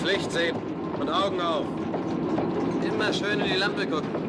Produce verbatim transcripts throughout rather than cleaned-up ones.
Das Licht sehen und Augen auf. Immer schön in die Lampe gucken.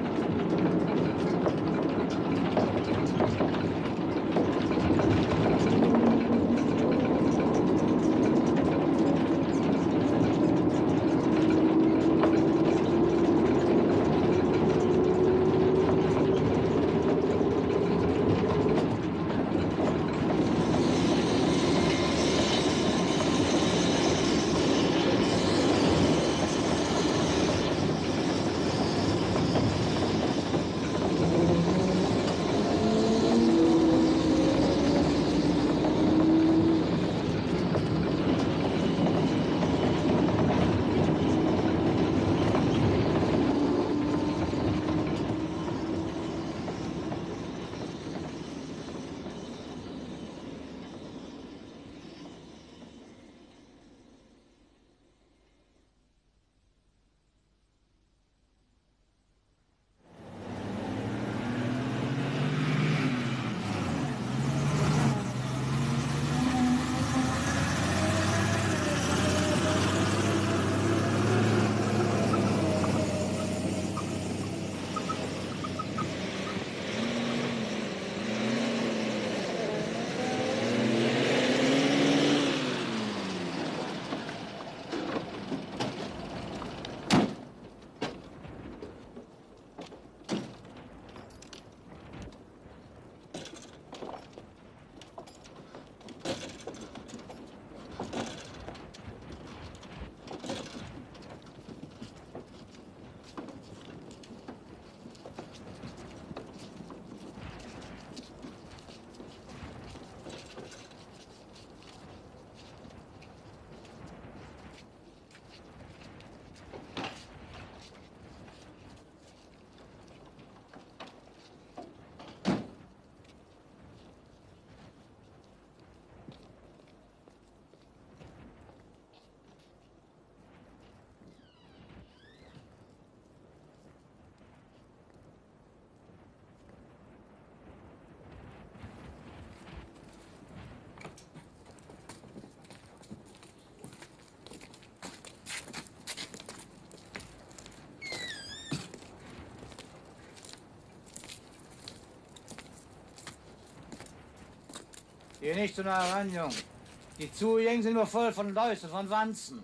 Geh nicht so nah ran, Jung. Die Zugänge sind nur voll von Läusen, von Wanzen.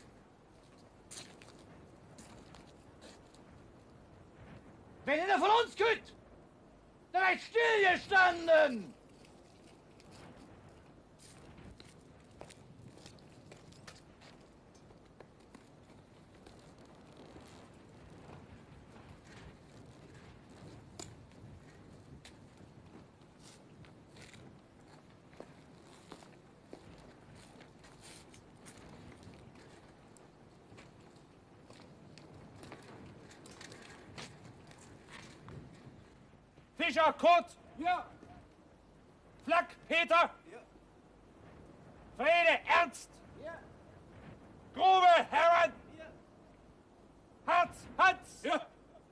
Wenn einer von uns kütt, dann wäre ich stillgestanden! Fischer Kurt! Ja! Flack Peter! Ja! Frede Ernst! Ja! Grube Hermann! Ja! Harz Hans! Ja!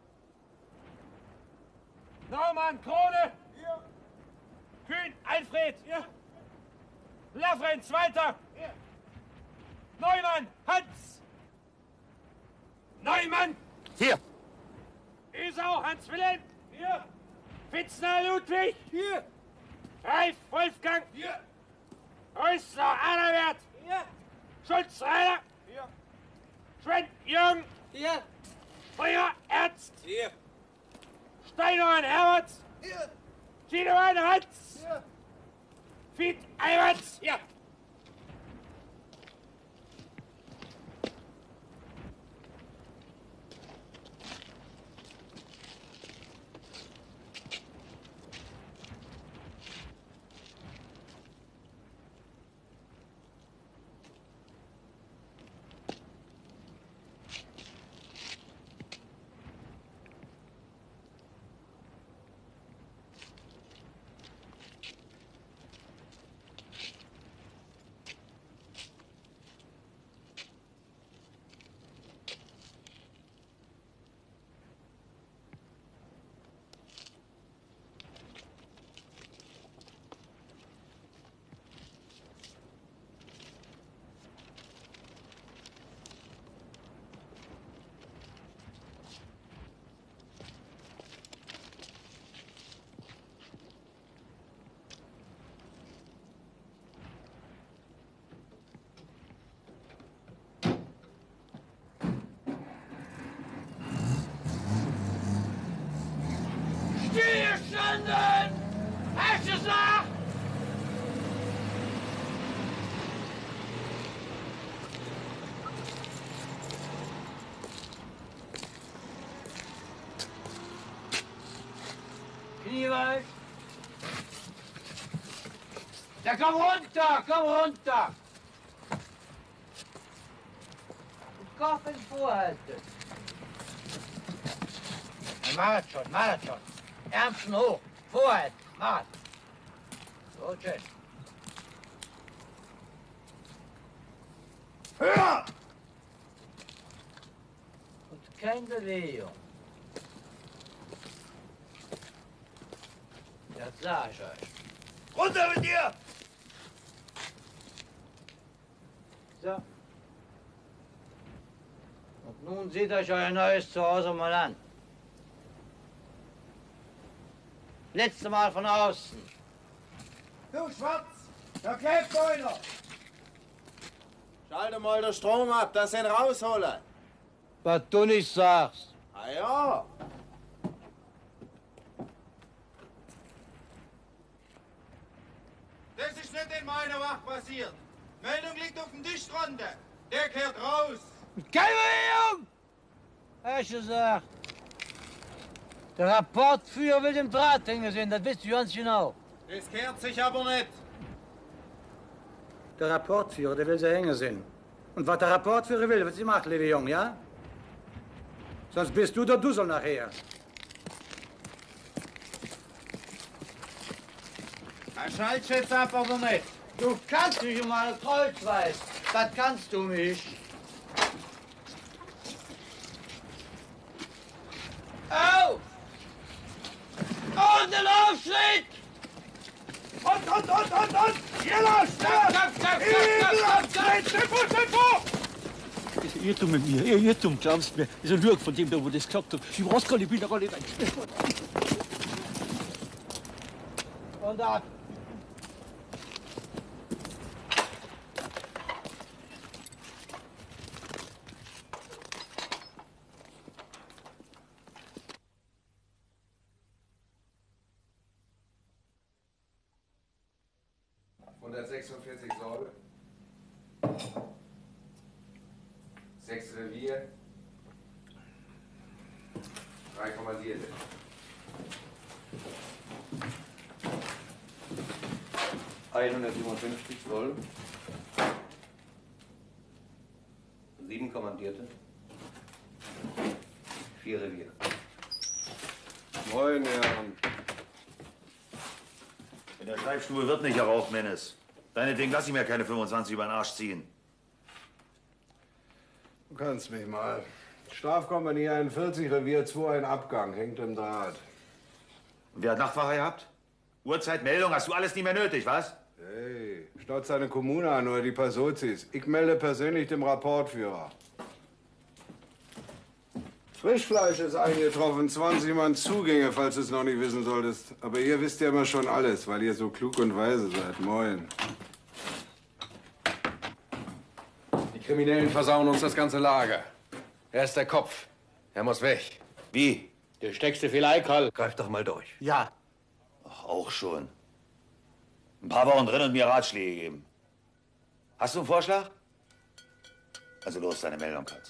Naumann Krone! Ja! Kühn Alfred! Ja! Laffren Zweiter! Ja! Neumann Hans! Neumann! Hier! Isau Hans Wilhelm! Hier! Fitzner Ludwig! Hier! Reif Wolfgang! Hier! Häusler Adalbert! Hier! Schulz Rainer! Hier! Schwendt Jürgen! Hier! Feuer Ernst! Hier! Steinhorn Herbert! Hier! Schiedewald Hans! Hier! Fied Eiberts! Ja! Ewald? Ja, komm runter, komm runter! Den Kopf ins Vorhalten. Mach es schon, mach es schon. Ärmchen hoch, vorhalten, mach es. So, schön. Höher! Und keine Bewegung. Das sag ich euch. Runter mit dir! So. Und nun seht euch euer neues Zuhause mal an. Letzte Mal von außen. Du Schwarz! Da klebt einer! Schalte mal den Strom ab, dass ihn rausholen. Was du nicht sagst. Ah ja. Das ist nicht in meiner Wacht passiert. Meldung liegt auf dem Tisch drunter. Der kehrt raus. Keine Bewegung! Hab ich gesagt. Der Rapportführer will den Draht hängen sehen, das wisst ihr ganz genau. Das kehrt sich aber nicht. Der Rapportführer, der will sie hängen sehen. Und was der Rapportführer will, wird sie machen, liebe Jung, ja? Sonst bist du der Dussel nachher. Er schnallt jetzt ab, aber nicht. Du kannst mich um eine Kreuzweis. Das kannst du mich. Auf! Und den Aufschritt! Und, und, und, und, und! Hier los! Komm, komm, komm, komm, komm, komm! Tempo, Tempo! Das ist ein Irrtum mit mir. Ein Irrtum, glaubst du mir. Das ist ein Lüg von dem, der wo das gesagt hat. Ich weiß gar nicht, ich bin da gar nicht rein. Und ab! hundertsechsundvierzig Sorge, sechs Revier, drei Kommandierte. hundertsiebenundfünfzig Soll, sieben Kommandierte, vier Revier. Moin, Herren. In der Schreibstube wird nicht geraucht, Mennes. Deinetwegen lass ich mir keine fünfundzwanzig über den Arsch ziehen. Du kannst mich mal. Strafkompanie einundvierzig, Revier zwei, ein Abgang, hängt im Draht. Und wer hat Nachtwache gehabt? Uhrzeit, Meldung, hast du alles nicht mehr nötig, was? Hey, staut seine Kommune an oder die Passozis. Ich melde persönlich dem Rapportführer. Frischfleisch ist eingetroffen, zwanzig Mann Zugänge, falls du es noch nicht wissen solltest. Aber ihr wisst ja immer schon alles, weil ihr so klug und weise seid. Moin. Die Kriminellen versauen uns das ganze Lager. Er ist der Kopf. Er muss weg. Wie? Der steckste viel Eikal. Greif doch mal durch. Ja. Ach, auch schon. Ein paar Wochen drin und mir Ratschläge geben. Hast du einen Vorschlag? Also los, deine Meldung, Katz.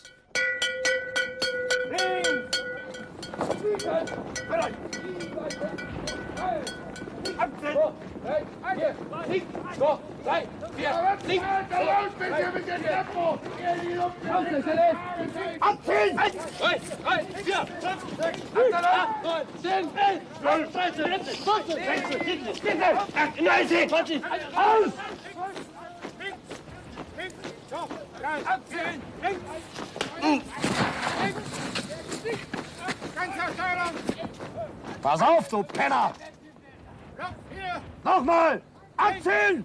Pass auf, du Penner! Nochmal! Abziehen!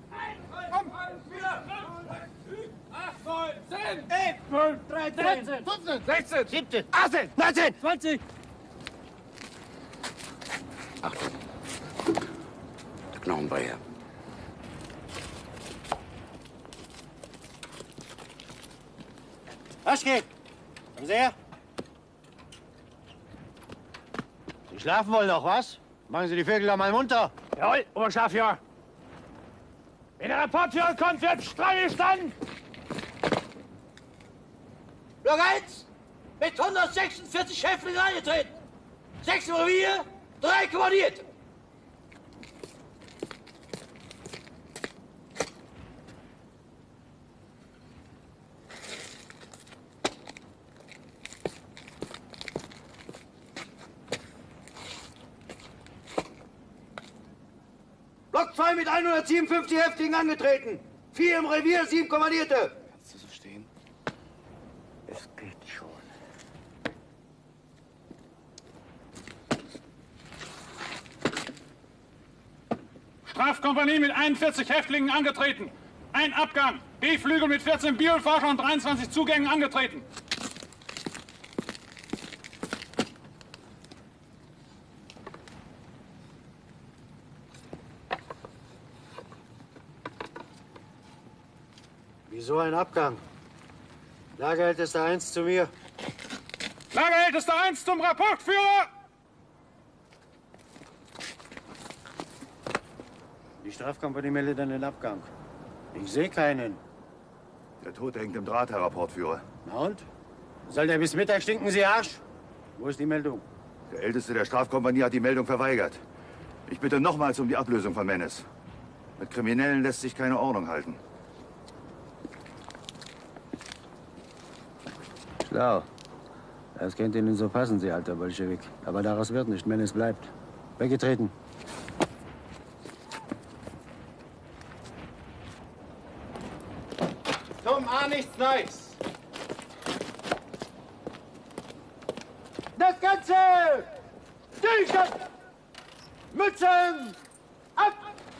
acht, neun, zehn, elf, zwölf, dreizehn, fünfzehn, sechzehn, siebzehn, achtzehn, neunzehn, zwanzig. Der Knochen bei ihr. Was geht? Kommen Sie her. Sie schlafen wohl noch, was? Machen Sie die Vögel doch mal munter. Jawohl, Oberschlafjäger. Wenn der Rapportführer kommt, wird Strang gestanden. Block eins mit hundertsechsundvierzig Häftlingen eingetreten. Sechs im Revier, drei Kommandierte. Top zwei mit hundertsiebenundfünfzig Häftlingen angetreten. Vier im Revier, sieben Kommandierte. Kannst du so stehen? Es geht schon. Strafkompanie mit einundvierzig Häftlingen angetreten. Ein Abgang. B-Flügel mit vierzehn Biolforschern und dreiundzwanzig Zugängen angetreten. Wieso ein Abgang? Lagerältester eins zu mir. Lagerältester eins zum Rapportführer! Die Strafkompanie meldet dann den Abgang. Ich sehe keinen. Der Tote hängt im Draht, Herr Rapportführer. Na und? Soll der bis Mittag stinken, Sie Arsch? Wo ist die Meldung? Der Älteste der Strafkompanie hat die Meldung verweigert. Ich bitte nochmals um die Ablösung von Menes. Mit Kriminellen lässt sich keine Ordnung halten. Schlau. Das könnte Ihnen so passen, Sie alter Bolschewik. Aber daraus wird nicht. Menes bleibt. Weggetreten. Zum A nichts Neues. Das Ganze! Stillstand! Mützen! Ab!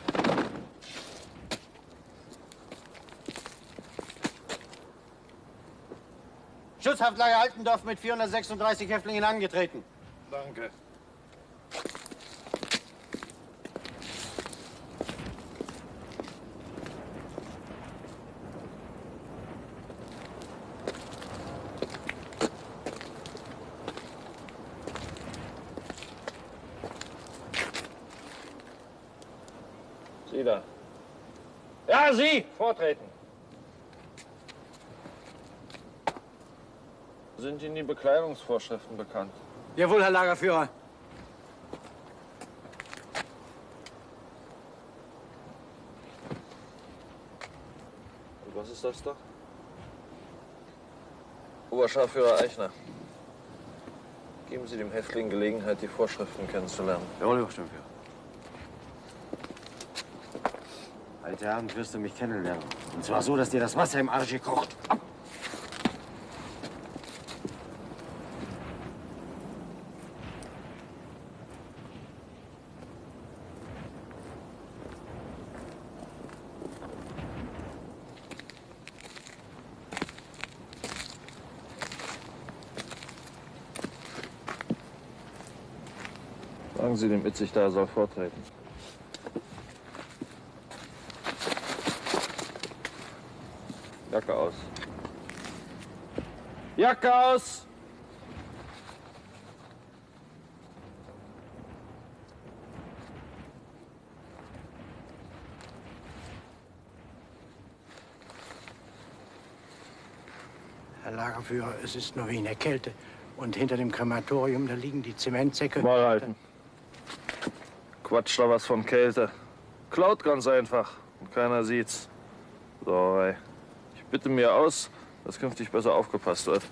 Schutzhaftlager Altendorf mit vierhundertsechsunddreißig Häftlingen angetreten. Danke. Sie da. Ja, Sie! Vortreten. Sind Ihnen die Bekleidungsvorschriften bekannt? Jawohl, Herr Lagerführer. Und was ist das da? Oberscharführer Eichner. Geben Sie dem Häftling Gelegenheit, die Vorschriften kennenzulernen. Jawohl, Herr Sturmführer. Heute Abend wirst du mich kennenlernen. Und zwar so, dass dir das Wasser im Arsch kocht. Ab! Sagen Sie dem Itzig da, er soll vortreten. Jacke aus. Jacke aus! Herr Lagerführer, es ist nur wegen der Kälte. Und hinter dem Krematorium, da liegen die Zementsäcke. Mal halten. Quatsch da was von Kälte. Klaut ganz einfach. Und keiner sieht's. So, ey. Ich bitte mir aus, dass künftig besser aufgepasst wird.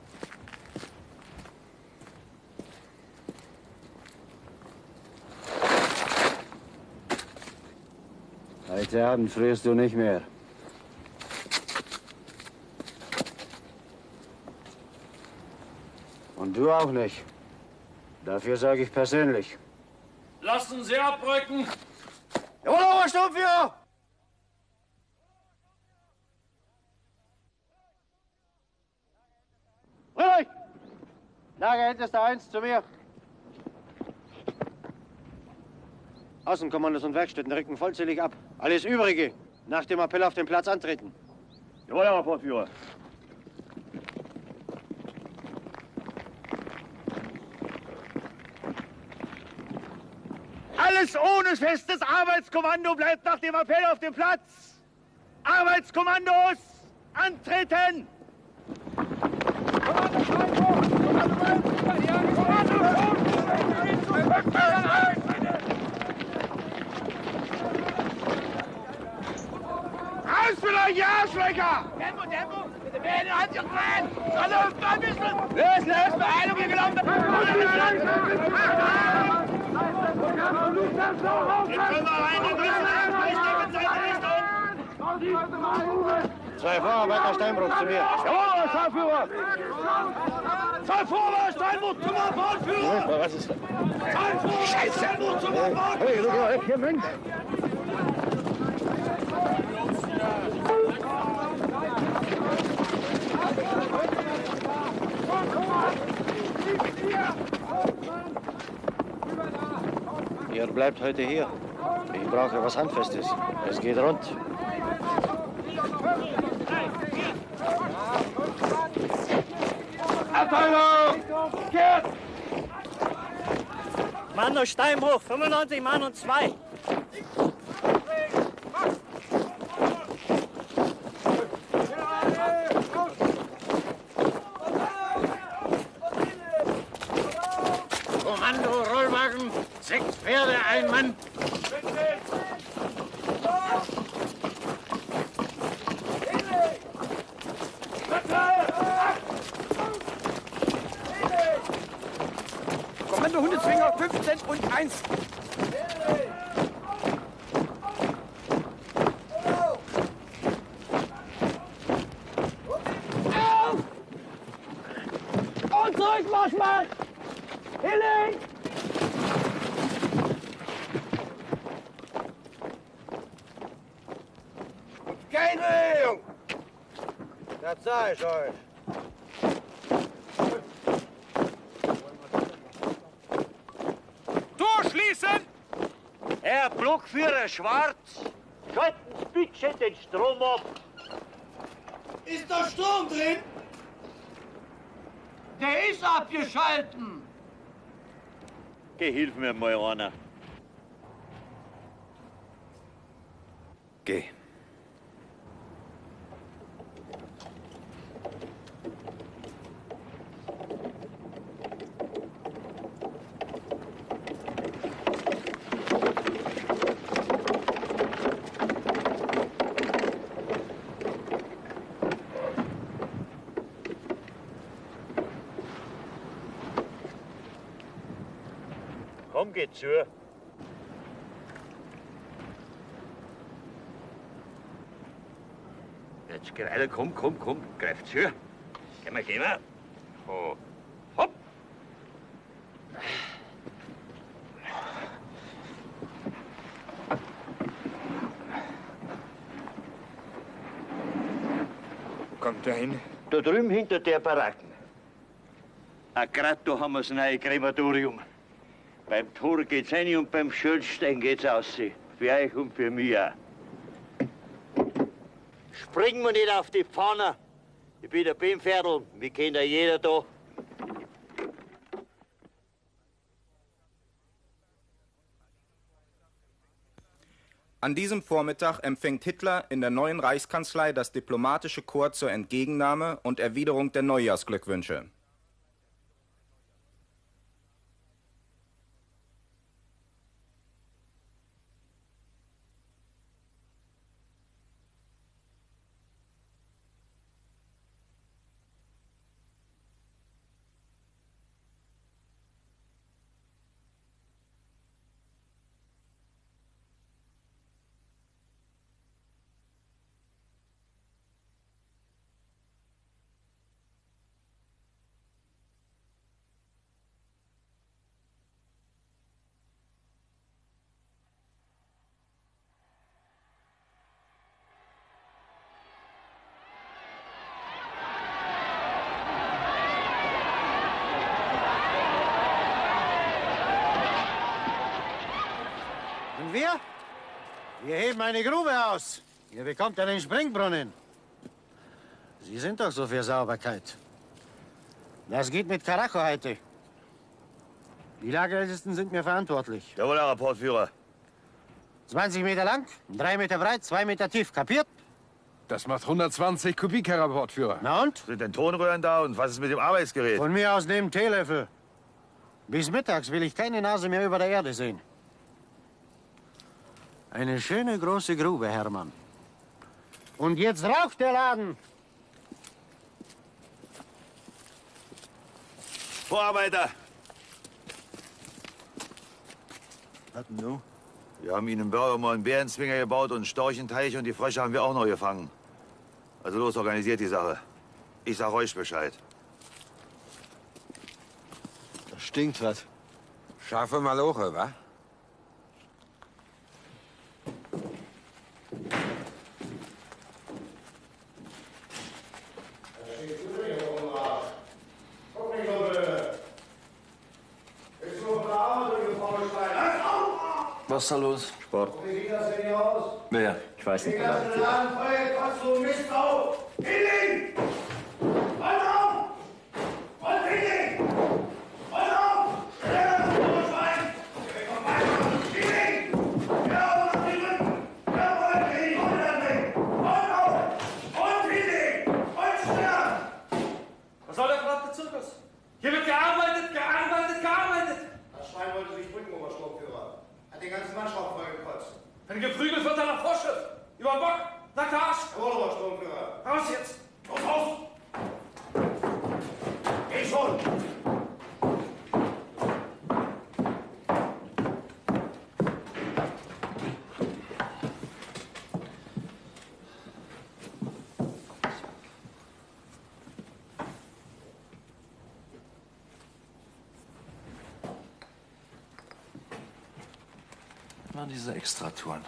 Heute Abend frierst du nicht mehr. Und du auch nicht. Dafür sorge ich persönlich. Lassen Sie abrücken! Jawohl, Obersturmführer! Ruhig! Lagerältester eins zu mir. Außenkommandos und Werkstätten rücken vollzählig ab. Alles Übrige nach dem Appell auf den Platz antreten. Jawohl, Herr Rapportführer. Alles ohne festes Arbeitskommando bleibt nach dem Appell auf dem Platz. Arbeitskommandos antreten! Raus mit euch, ihr Arschlöcher! Tempo, Tempo! Bitte werden an sich rein! Alle Hüfte ein bisschen! Los, los, Beeilung, ihr Gelaufen! Zwei Vorarbeiter Steinbruch zu mir. Jawohl, Scharführer! Zwei Vorwärts, Steinbruch zum Abfahrtführer! Was ist das? Zwei Vorwärts, Scheiße! Steinbruch zum Abfahrtführer! Hey, du geh weg hier, Mensch! Ihr bleibt heute hier. Ich brauche was Handfestes. Es geht rund. Abteilung! Kehrt! Mann aus Steinbruch, fünfundneunzig Mann und zwei. Kommando, Rollwagen, sechs Pferde, ein Mann. Kommando Hundezwinger fünfzehn und eins. Und zurück, Marschmann! Hilling! Keine Bewegung! Das sag ich euch. Durchschließen! Herr Blockführer Schwarz, schalten Sie bitte den Strom ab. Ist da Strom drin? Der ist abgeschalten. Geh, hilf mir mal einer. Geh. Komm, geh zu. Jetzt gerade, komm, komm, komm, greif zu. Gehen wir, gehen wir. Oh. Hopp. Kommt da hin? Da drüben hinter der Baracken. Ah, grad da haben wir das neue Krematorium. Beim Tor geht's rein und beim Schildstein geht's aus. Für euch und für mich auch. Springen wir nicht auf die Pfanne. Ich bin der Beinpferdl, mich kennt ja jeder da. An diesem Vormittag empfängt Hitler in der neuen Reichskanzlei das diplomatische Korps zur Entgegennahme und Erwiderung der Neujahrsglückwünsche. Und wir? Wir heben eine Grube aus. Ihr bekommt einen Springbrunnen. Sie sind doch so für Sauberkeit. Das geht mit Karacho heute. Die Lagerältesten sind mir verantwortlich. Jawohl, Herr Rapportführer. zwanzig Meter lang, drei Meter breit, zwei Meter tief. Kapiert? Das macht hundertzwanzig Kubik, Herr Rapportführer. Na und? Sind denn Tonröhren da und was ist mit dem Arbeitsgerät? Von mir aus neben Teelöffel. Bis mittags will ich keine Nase mehr über der Erde sehen. Eine schöne große Grube, Hermann. Und jetzt raucht der Laden. Vorarbeiter! Was denn nun? Wir haben ihnen im Bürger mal einen Bärenzwinger gebaut und einen Storchenteich und die Frösche haben wir auch noch gefangen. Also los, organisiert die Sache. Ich sag euch Bescheid. Da stinkt was. Scharfe Maloche, wa? Was ist da los? Sport. Wie sieht das denn hier aus? Wer? Ich weiß nicht. Den ganzen Laden voll, trotz du Mistau! Hinlegen! Halt auf! Und hinlegen! Halt auf! Schnell, du Schwein! Komm weiter! Hinlegen! Ja, auf den Rücken! Ja, und hinlegen! Und dann weg! Und auf! Und hinlegen! Und schneller! Was soll der verdammte Zirkus? Hier wird gearbeitet, gearbeitet, gearbeitet! Das Schwein wollte sich drücken, Obersturmführer. Hat den ganzen Mannschaften vollgekotzt. Wenn geprügelt wird, dann nach Vorschrift. Über den Bock, nackter Arsch. Jawohl, Obersturmführer. Raus jetzt! Raus, raus! Geh schon! Was waren diese Extratouren?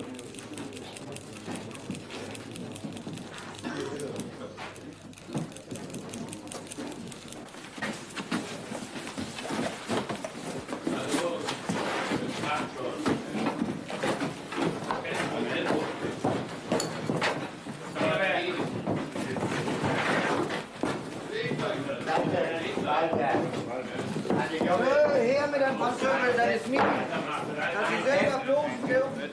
Her mit einem Panzerl seines Mieten. Dass Sie selber bloßen dürfen.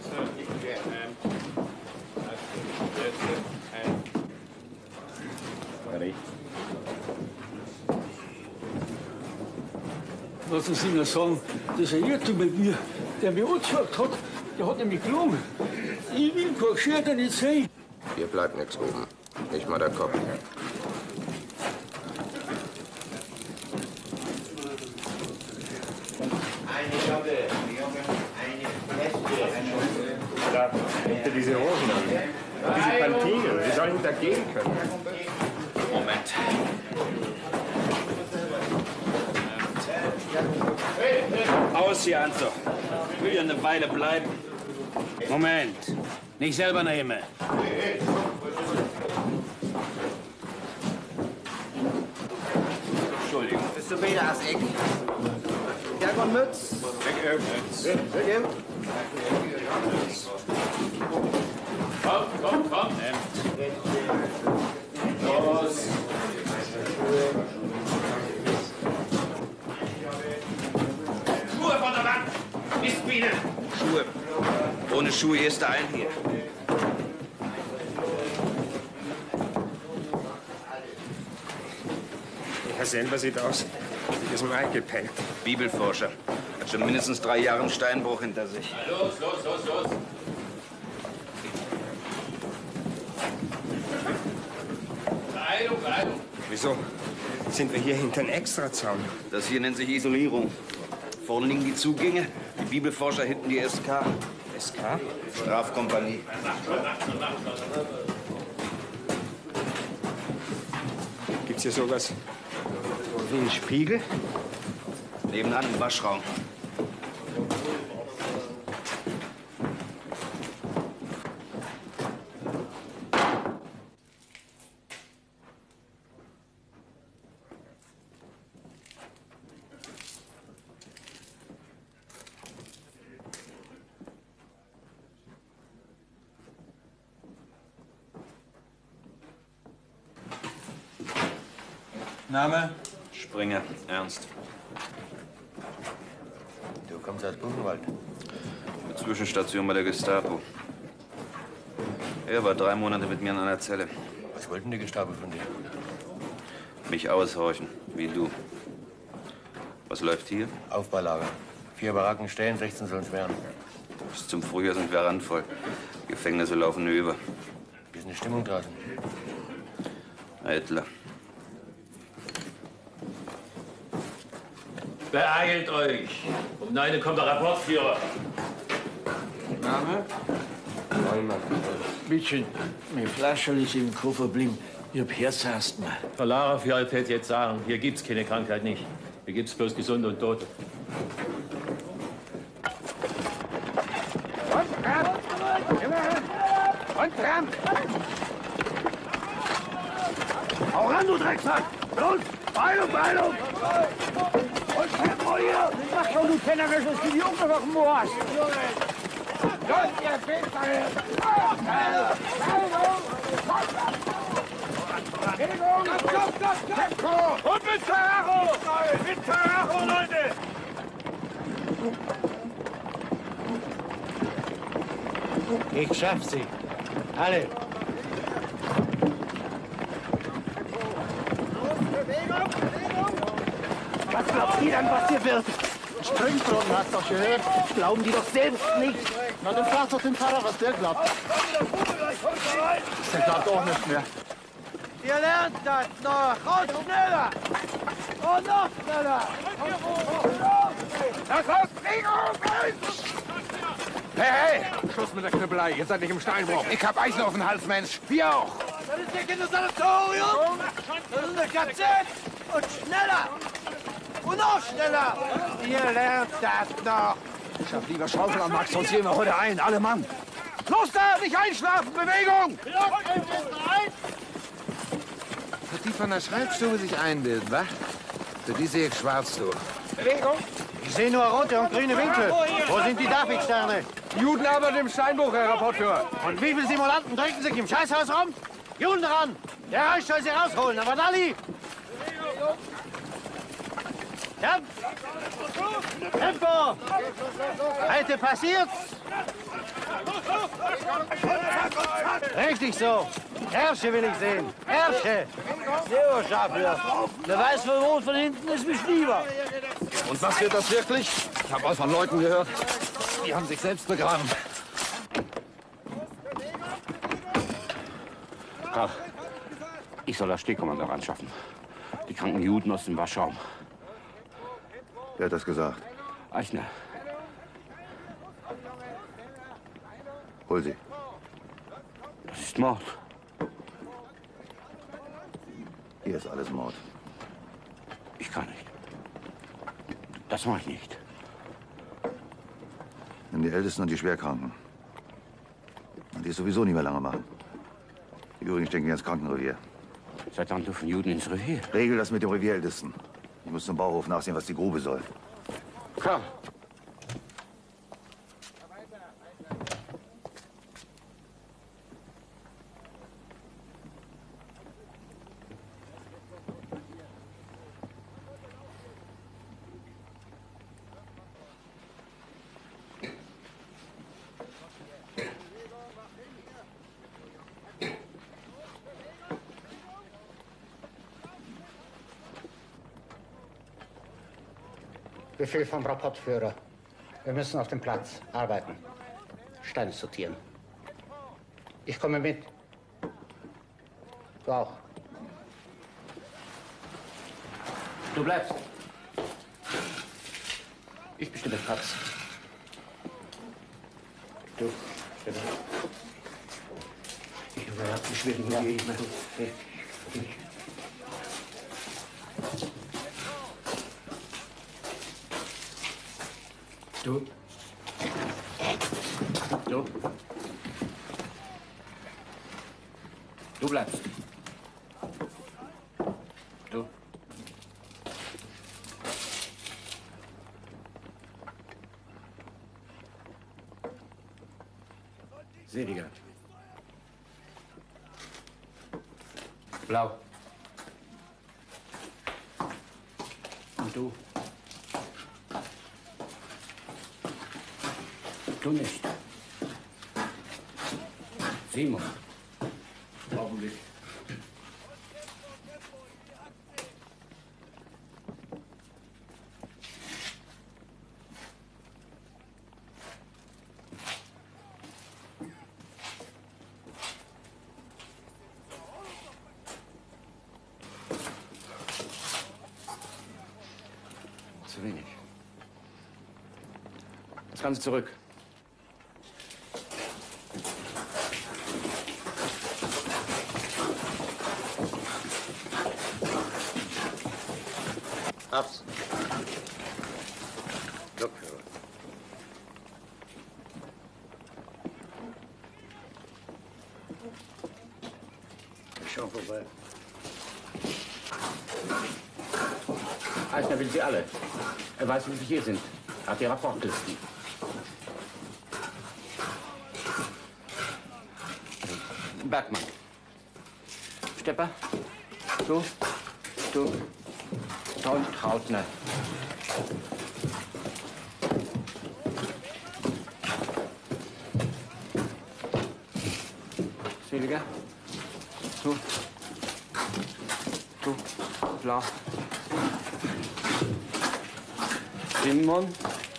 Lassen Sie mir sagen, dass er hier mit mir, der mir angeschaut hat, der hat nämlich gelogen. Ich will kein Geschirr nicht sehen. Hier bleibt nichts oben. Nicht mal der Kopf. Eine Jogge, eine Weste, eine Da, hinter diese Hosen an. Diese Pantinen, wie soll ich dagegen können? Moment. Aus hier, Anzo. Ich will ja eine Weile bleiben. Moment. Nicht selber nehmen. Entschuldigung. Bist du wieder das Eck? Berg und Mütz. Weg, Mütz. Weg. Komm, komm, komm. Los. Schuhe von der Wand! Mistbiene! Schuhe. Ohne Schuhe ist er ein hier. Er selber sieht aus, wie ist mal eingepennt. Bibelforscher. Hat schon mindestens drei Jahre einen Steinbruch hinter sich. Los, los, los, los. Beeilung, Beeilung. Wieso sind wir hier hinter Extrazaun? Das hier nennt sich Isolierung. Vorne liegen die Zugänge, die Bibelforscher hinten die S K. S K? Strafkompanie. Gibt's hier sowas wie einen Spiegel? Nebenan im Waschraum. Name? Springer, Ernst. Du kommst aus Buchenwald. Eine Zwischenstation bei der Gestapo. Er war drei Monate mit mir in einer Zelle. Was wollten die Gestapo von dir? Mich aushorchen, wie du. Was läuft hier? Aufbaulager. Vier Baracken stellen, sechzehn sollen es werden. Bis zum Frühjahr sind wir randvoll. Gefängnisse laufen über. Wie ist eine Stimmung draußen? Eitler. Beeilt euch. Um neun kommt der Rapportführer. Name? Neumann. Mädchen, meine Flasche ist im Koffer geblieben. Ich hab Herzasthma. Herr Lara, für ich hätte jetzt sagen, hier gibt's keine Krankheit nicht. Hier gibt's bloß Gesunde und Tote. Und dran! Und dran! Hau ran, du Drecksack! Los! Beilung, Beilung! Und Tempo hier! Mach schon, du Penner, das ist die Junge auf dem Moas! Los, ihr Peter! Bewegung! Stopp, stopp, stopp! Tempo! Und mit Terracho! Mit Terracho, Leute! Ich schaff sie. Alle. Was glaubt ihr dann, was hier wird? Springbrunnen hast doch gehört. Glauben die doch selbst nicht. Na, dann frag doch den Pfarrer, was der glaubt. Der glaubt auch nicht mehr. Ihr lernt das noch! Und schneller! Und noch schneller! Das Haus Bewegung! Hey, hey! Schluss mit der Knüppelei. Ihr seid nicht im Steinbruch. Ich hab Eisen auf den Hals, Mensch. Wir auch. Das ist hier kein Sanatorium! Das ist eine K Z! Und schneller! Und noch schneller! Ihr lernt das noch. Ich hab lieber Schaufel am Max, sonst gehen wir heute ein. Alle Mann. Los da! Nicht einschlafen! Bewegung! Dass die von der Schreibstube sich einbilden, wa? Für die sehe ich schwarz, du. Bewegung. Ich sehe nur rote und grüne Winkel. Wo sind die Davidsterne? Juden arbeiten im Steinbruch, Herr Rapporteur. Und wie viele Simulanten drücken sich im Scheißhaus rum? Juden ran! Der Reich soll sie rausholen, aber Dalli! Tempo! Tempo! Heute passiert's! Richtig so! Herrsche will ich sehen! Herrsche! Leo Schafler, der weiß von wo von hinten ist mich lieber. Und was wird das wirklich? Ich habe mal von Leuten gehört, die haben sich selbst begraben. Karl, ich soll das Stehkommando anschaffen. Die kranken Juden aus dem Waschraum. Wer hat das gesagt? Eichner. Hol sie. Das ist Mord. Hier ist alles Mord. Ich kann nicht. Das mache ich nicht. Nimm die Ältesten und die Schwerkranken. Und die es sowieso nicht mehr lange machen. Die übrigen stecken ins Krankenrevier. Seit wann dürfen Juden ins Revier? Regel das mit dem Revierältesten. Ich muss zum Bauhof nachsehen, was die Grube soll. Karl. Befehl vom Rapportführer. Wir müssen auf dem Platz arbeiten. Steine sortieren. Ich komme mit. Du auch. Du bleibst. Ich bestimme Platz. Du, bitte. Ich überhaupt die schwierigen ja. Gegner. Du. Du. Du bleibst. Du. Seliger. Blau. Und du? Du nicht. Simon. Augenblick. Zu wenig. Fahren Sie zurück. Abs. Lokführer. Ich schau vorbei. Eisner will Sie alle. Er weiß, wie Sie hier sind. Hat die Rapportlisten. Bergmann. Stepper. Du. Du. Und Trautner. Seliger. Du. Du. Blau. Simon.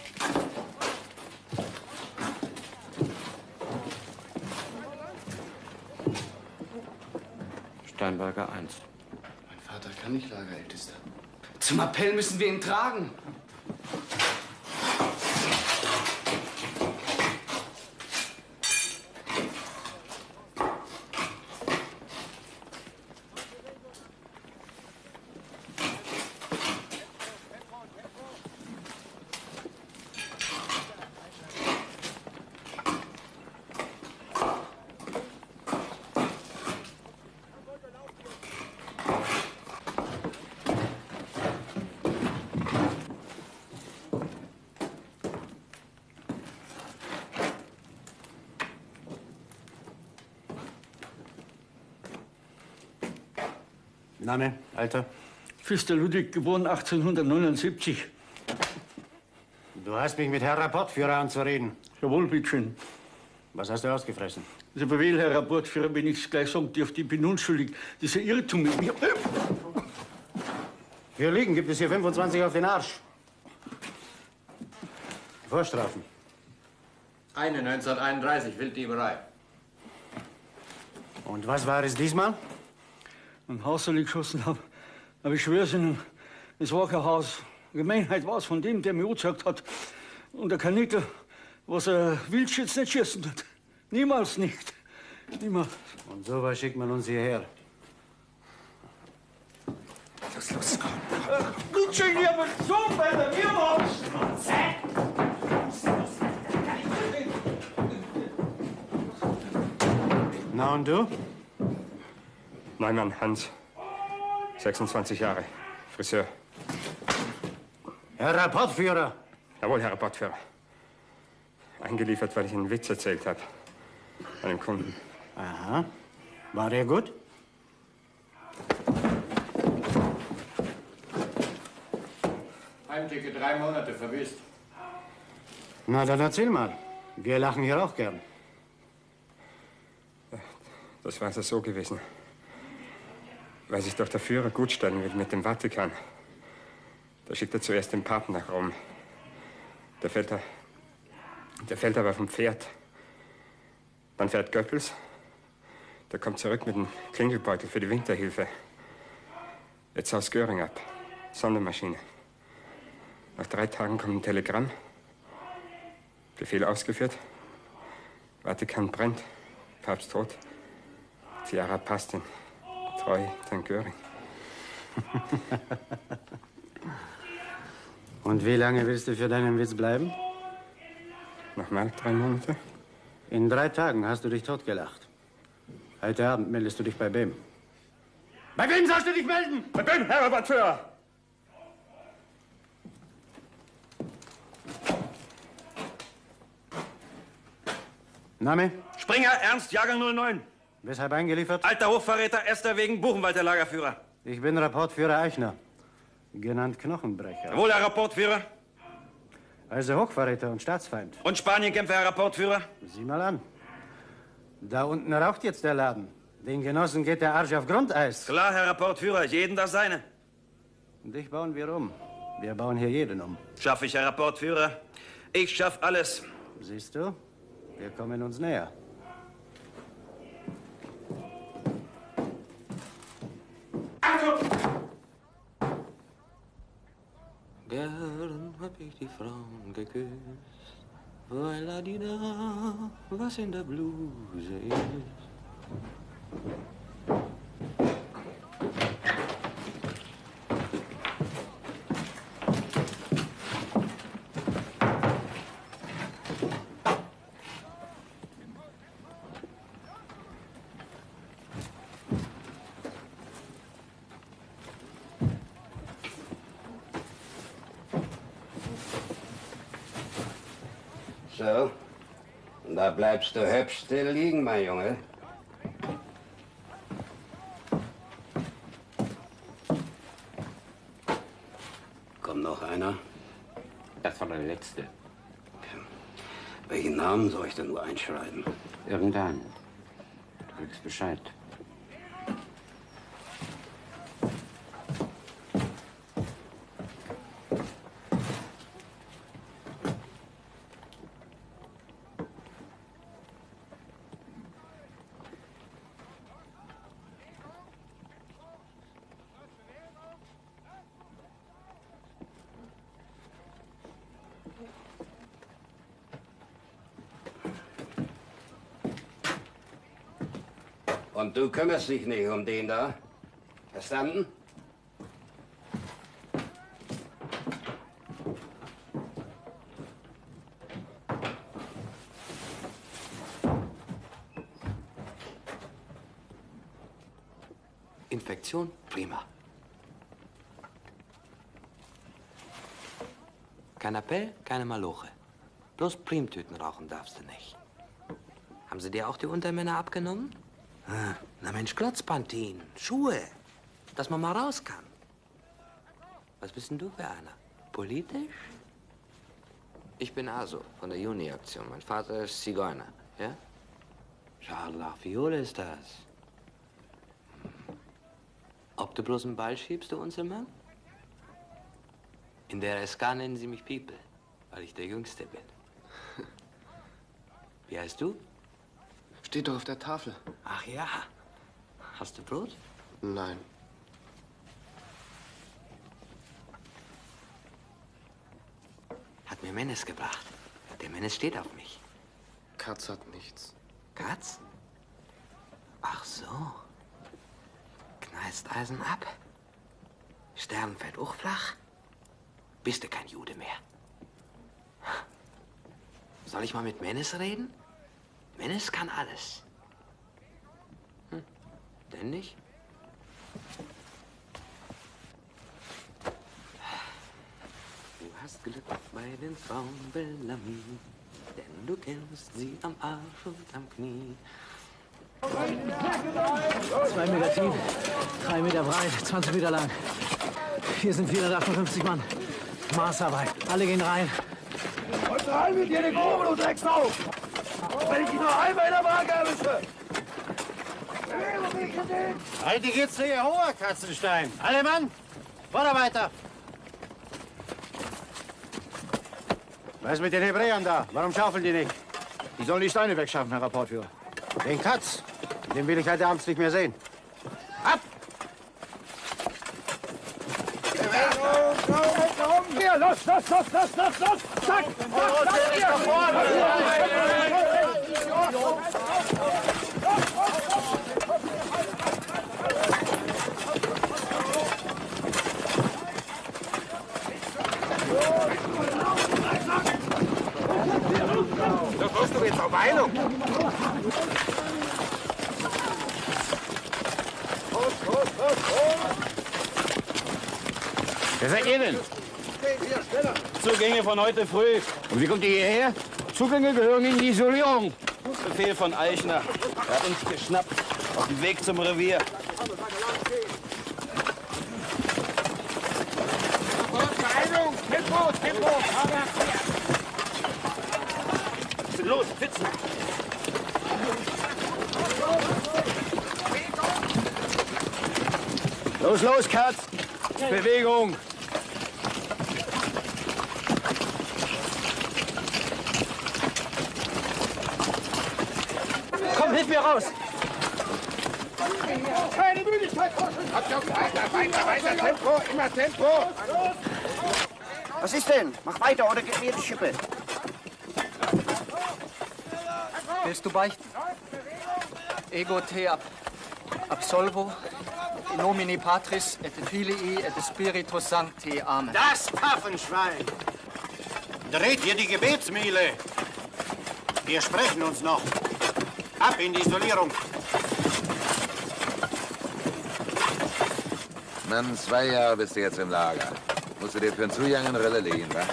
Steinberger eins. Mein Vater kann nicht Lagerältester. Zum Appell müssen wir ihn tragen. Name, Alter? Pfister Ludwig, geboren achtzehnhundertneunundsiebzig. Du hast mich mit Herr Rapportführer anzureden. Jawohl, bitteschön. Was hast du ausgefressen? Der Befehl, Herr Rapportführer, wenn ich es gleich sagen dürfte, ich bin unschuldig. Dieser Irrtum mit mir. Für Liegen gibt es hier fünfundzwanzig auf den Arsch. Vorstrafen. Eine neunzehnhunderteinunddreißig, Wilddieberei. Und was war es diesmal? Ein Haus soll ich geschossen haben. Aber ich schwör's Ihnen, es war kein Haus. Gemeinheit war es von dem, der mir angezeigt hat. Und der Kanickel, was ein Wildschütz nicht schießen tut. Niemals nicht. Niemals. Und so was schickt man uns hierher. Das los, komm. Du schickst aber so bei der Wirmaus. Na und du? Neumann Hans, sechsundzwanzig Jahre, Friseur. Herr Rapportführer! Jawohl, Herr Rapportführer. Eingeliefert, weil ich einen Witz erzählt habe. Einem Kunden. Aha. War der gut? Heimdicke drei Monate verwisst. Na, dann erzähl mal. Wir lachen hier auch gern. Das war also so gewesen. Weil sich doch der Führer gut stellen will mit dem Vatikan. Da schickt er zuerst den Papen nach Rom. Der fällt da, der fällt aber vom Pferd. Dann fährt Goebbels. Der kommt zurück mit dem Klingelbeutel für die Winterhilfe. Jetzt saust Göring ab. Sondermaschine. Nach drei Tagen kommt ein Telegramm. Befehl ausgeführt. Vatikan brennt. Papst tot. Tiara Pastin. Treu, dann Göring. Und wie lange willst du für deinen Witz bleiben? Nochmal drei Monate? In drei Tagen hast du dich totgelacht. Heute Abend meldest du dich bei wem? Bei wem sollst du dich melden? Bei wem, Herr Rapporteur? Name? Springer Ernst, Jahrgang null neun. Weshalb eingeliefert? Alter Hochverräter, erster wegen Buchenwald, der Lagerführer. Ich bin Rapportführer Eichner, genannt Knochenbrecher. Jawohl, Herr Rapportführer. Also Hochverräter und Staatsfeind. Und Spanienkämpfer, Herr Rapportführer. Sieh mal an. Da unten raucht jetzt der Laden. Den Genossen geht der Arsch auf Grundeis. Klar, Herr Rapportführer, jeden das seine. Und dich bauen wir um. Wir bauen hier jeden um. Schaff ich, Herr Rapportführer. Ich schaff alles. Siehst du? Wir kommen uns näher. Gern hab ich die Frauen geküsst, Was in der Bluse ist. So, und da bleibst du hübsch still liegen, mein Junge. Kommt noch einer? Das war der letzte. Welchen Namen soll ich denn nur einschreiben? Irgendeinen. Du kriegst Bescheid. Und du kümmerst dich nicht um den da? Verstanden? Infektion? Prima. Kein Appell, keine Maloche. Bloß Primtüten rauchen darfst du nicht. Haben sie dir auch die Untermänner abgenommen? Ah, na Mensch, Klotzpantinen, Schuhe, dass man mal raus kann. Was bist denn du für einer? Politisch? Ich bin Aso von der Juni-Aktion. Mein Vater ist Zigeuner, ja? Charles Larfiole ist das. Ob du bloß einen Ball schiebst, du Unzelmann? In der S K nennen sie mich People, weil ich der Jüngste bin. Wie heißt du? Steht doch auf der Tafel. Ach ja. Hast du Brot? Nein. Hat mir Menes gebracht. Der Menes steht auf mich. Katz hat nichts. Katz? Ach so. Knallst Eisen ab. Stern fällt auch flach. Bist du kein Jude mehr. Soll ich mal mit Menes reden? Menes kann alles. Hm. Denn nicht? Du hast Glück bei den Frauen Bellamy, denn du kennst sie am Arsch und am Knie. Zwei Meter tief, drei Meter breit, zwanzig Meter lang. Hier sind vierhundertachtundfünfzig Mann. Maßarbeit. Alle gehen rein. Und rein mit dir, die Grube, du Drecksau! Wenn ich dich noch einmal in der Waage erwische! Heute geht's zu Jehova, Katzenstein. Alle Mann, Vorarbeiter! Was ist mit den Hebräern da? Warum schaufeln die nicht? Die sollen die Steine wegschaffen, Herr Rapportführer. Den Katz, den will ich heute abends nicht mehr sehen. Ab! Hier, los, los, los, los, los, los! Zack! Zack! Zack! Hier! Das musst du jetzt auf Heilung. Wer seid ihr denn? Zugänge von heute früh. Und wie kommt ihr hierher? Zugänge gehören in die Isolierung. Befehl von Eichner. Er hat uns geschnappt. Auf dem Weg zum Revier. Beeilung! Tempo! Tempo! Los, sitzen! Los, los, Katz! Bewegung! Komm, hilf mir raus! Keine Müdigkeit! Weiter, weiter, weiter! Tempo! Immer Tempo! Was ist denn? Mach weiter oder gib mir die Schippe. Willst du beichten? Ego te ab absolvo, in nomine Patris et Filii et Spiritus Sancti. Amen. Das Pfaffenschwein! Dreht ihr die Gebetsmiele! Wir sprechen uns noch. Ab in die Isolierung. Mann, zwei Jahre bist du jetzt im Lager. Musst du dir für einen Zugang in Rille legen, wa?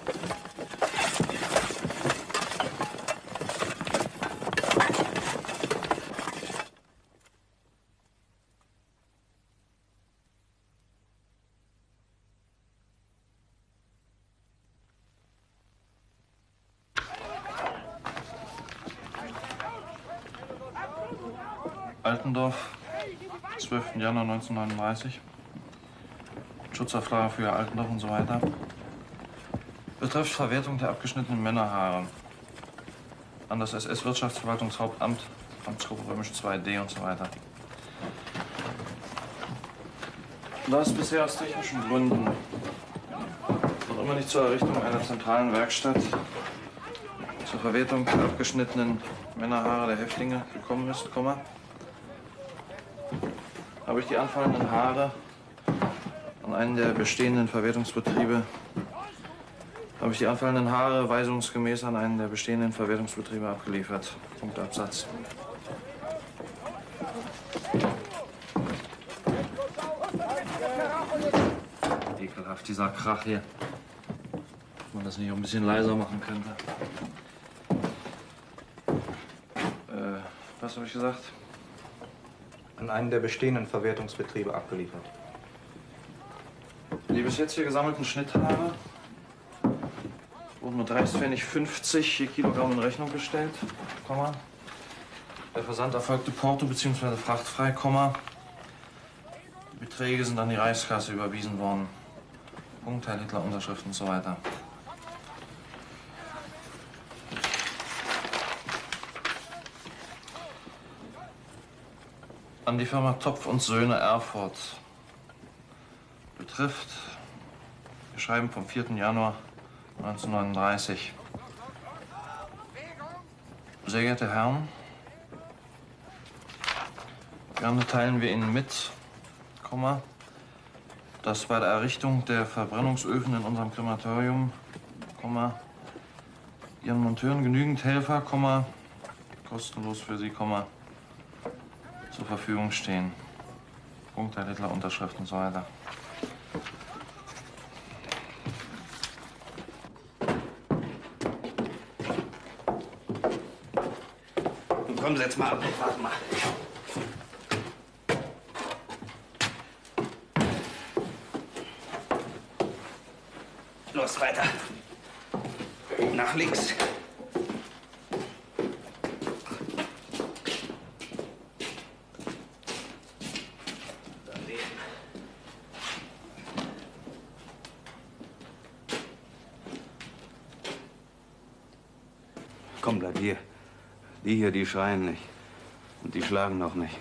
Altendorf, zwölften Januar neunzehnhundertneununddreißig. Schutzauflage für Altendorf und so weiter. Betrifft Verwertung der abgeschnittenen Männerhaare an das S S-Wirtschaftsverwaltungshauptamt, Amtsgruppe Römisch zwei D und so weiter. Da es bisher aus technischen Gründen noch immer nicht zur Errichtung einer zentralen Werkstatt zur Verwertung der abgeschnittenen Männerhaare der Häftlinge gekommen ist, Komma, habe ich die anfallenden Haare an einen der bestehenden Verwertungsbetriebe habe ich die anfallenden Haare weisungsgemäß an einen der bestehenden Verwertungsbetriebe abgeliefert. Punkt Absatz. Ekelhaft, dieser Krach hier. Ob man das nicht auch ein bisschen leiser machen könnte. Äh, was habe ich gesagt? An einen der bestehenden Verwertungsbetriebe abgeliefert. Die bis jetzt hier gesammelten Schnitthaare wurden mit Reichspfennig fünfzig je Kilogramm in Rechnung gestellt, Komma. Der Versand erfolgte porto- bzw. frachtfrei, Komma. Die Beträge sind an die Reichskasse überwiesen worden. Punkt, Herr Hitler, Unterschrift und so weiter. An die Firma Topf und Söhne Erfurt. Betrifft, wir schreiben vom vierten Januar neunzehnhundertneununddreißig. Sehr geehrte Herren, gerne teilen wir Ihnen mit, Komma, dass bei der Errichtung der Verbrennungsöfen in unserem Krematorium, Komma, Ihren Monteuren genügend Helfer, Komma, kostenlos für Sie, Komma, zur Verfügung stehen. Punkt, Herr Littler, Unterschrift und so weiter. Nun komm, setz mal ab. Warte mal. Los, weiter. Nach links. Komm, bleib hier. Die hier, die schreien nicht. Und die schlagen noch nicht.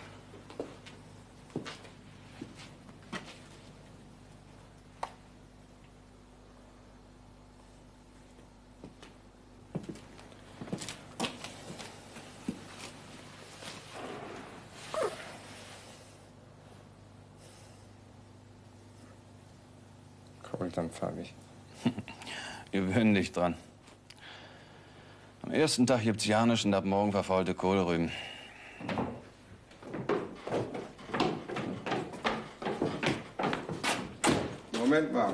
Kohldampf habe ich. Gewöhn dich dran. Am ersten Tag gibt's Janisch und ab morgen verfaulte Kohlrüben. Moment mal.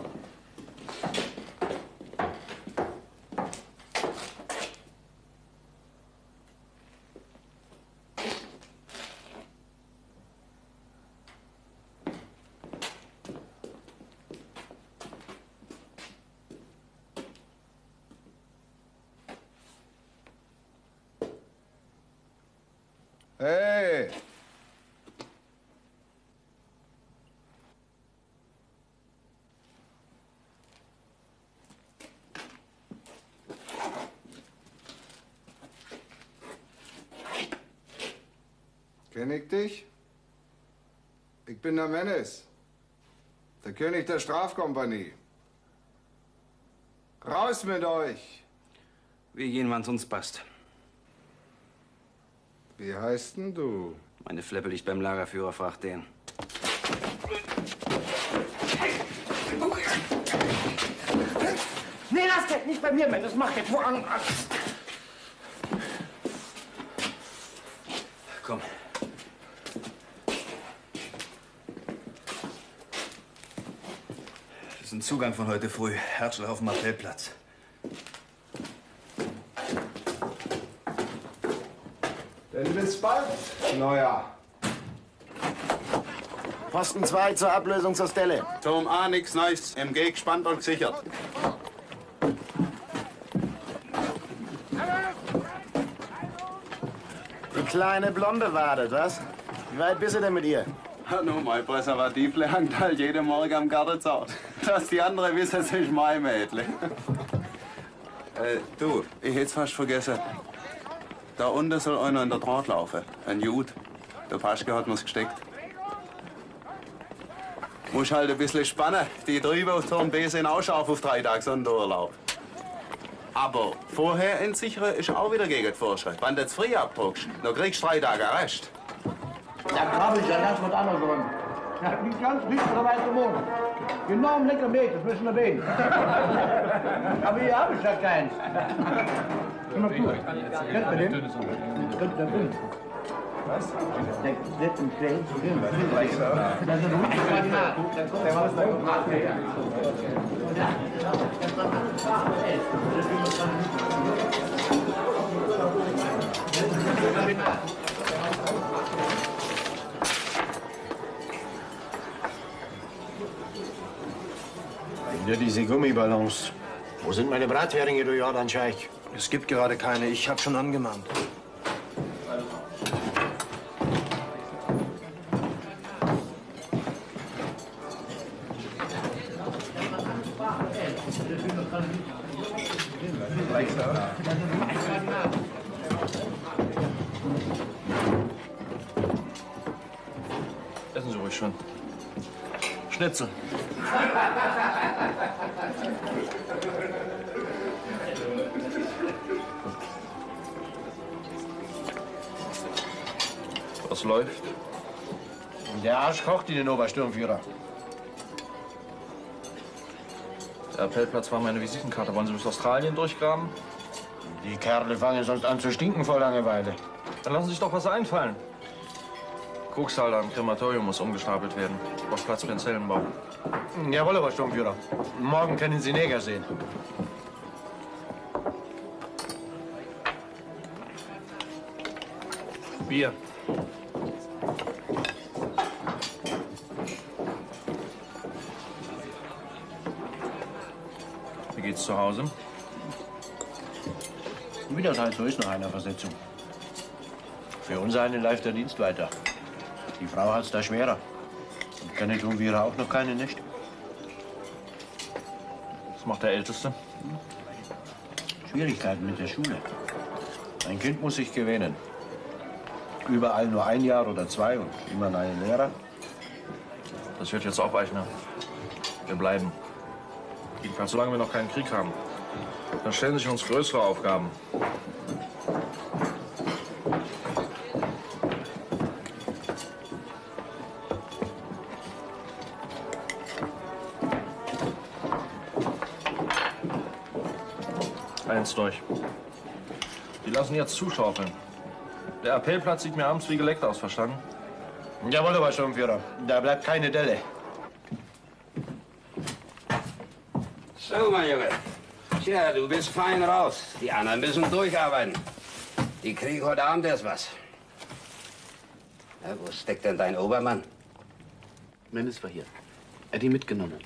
Hey! Kenn ich dich? Ich bin der Menes, der König der Strafkompanie. Raus mit euch! Wie jemand uns passt. Wie heißt denn du? Meine Fleppe liegt beim Lagerführer, fragt den. Nee, lass das nicht bei mir, Mann. Das macht jetzt woanders. Komm. Das ist ein Zugang von heute früh. Herzschlag auf dem Appellplatz. Denn bis bald, Neuer. Posten zwei zur Ablösung zur Stelle. Turm A, nix Neues. M G gespannt und gesichert. Die kleine Blonde wartet, was? Wie weit bist du denn mit ihr? Nur mein Präservativle hängt halt jeden Morgen am Gartenzaun. Dass die andere wissen, es ist mein Mädchen. äh, du, ich hätt's fast vergessen. Da unten soll einer in der Draht laufen. Ein Jude. Der Paschke hat mir's gesteckt. Muss halt ein bisschen spannen. Die drüben auf Turm B sind auch scharf auf drei Tage Sonderurlaub. Aber vorher entsichern ist auch wieder gegen die Vorschrift. Wenn du jetzt früh abdruckst, dann kriegst du drei Tage Arrest. Da krabbel ich ja ganz was anderes drin. Ja, liegt ganz dicht oder weiße Mond. Genau um lecker Meter, das müssen wir erwähnen. Aber hier habe ich ja keins. Immer gut. Kennt man den? Könnt ihr den? Was? Der letzten Stellen zu gehen. Das ist ein ruhiges Quadrat. Dann kommt der was da oben. Wieder diese Gummiballons. Wo sind meine Bratheringe, du Jordan-Scheich? Es gibt gerade keine. Ich habe schon angemahnt. Essen Sie ruhig schon. Schnitzel. Was läuft? Der Arsch kocht Ihnen, Obersturmführer. Der Appellplatz war meine Visitenkarte. Wollen Sie bis Australien durchgraben? Die Kerle fangen sonst an zu stinken vor Langeweile. Dann lassen Sie sich doch was einfallen. Kokshalter im Krematorium muss umgestapelt werden. Ich brauche Platz für den Zellenbau. Jawohl, Obersturmführer. Morgen können Sie Neger sehen. Bier. Wie geht's zu Hause? Wie das halt so ist nach einer Versetzung. Für uns eine läuft der Dienst weiter. Die Frau hat's da schwerer. Und keine tun wir auch noch keine nicht. Was macht der Älteste? Schwierigkeiten mit der Schule. Ein Kind muss sich gewöhnen. Überall nur ein Jahr oder zwei und immer ein Lehrer. Das wird jetzt auch Eichner. Wir bleiben. Jedenfalls solange wir noch keinen Krieg haben. Dann stellen sich uns größere Aufgaben. Eins durch. Die lassen jetzt zuschaufeln. Der Appellplatz sieht mir abends wie geleckt aus, verstanden? Jawohl, Obersturmführer. Da bleibt keine Delle. So, mein Junge. Tja, du bist fein raus. Die anderen müssen durcharbeiten. Die kriegen heute Abend erst was. Ja, wo steckt denn dein Obermann? Mendes war hier. Er hat ihn mitgenommen.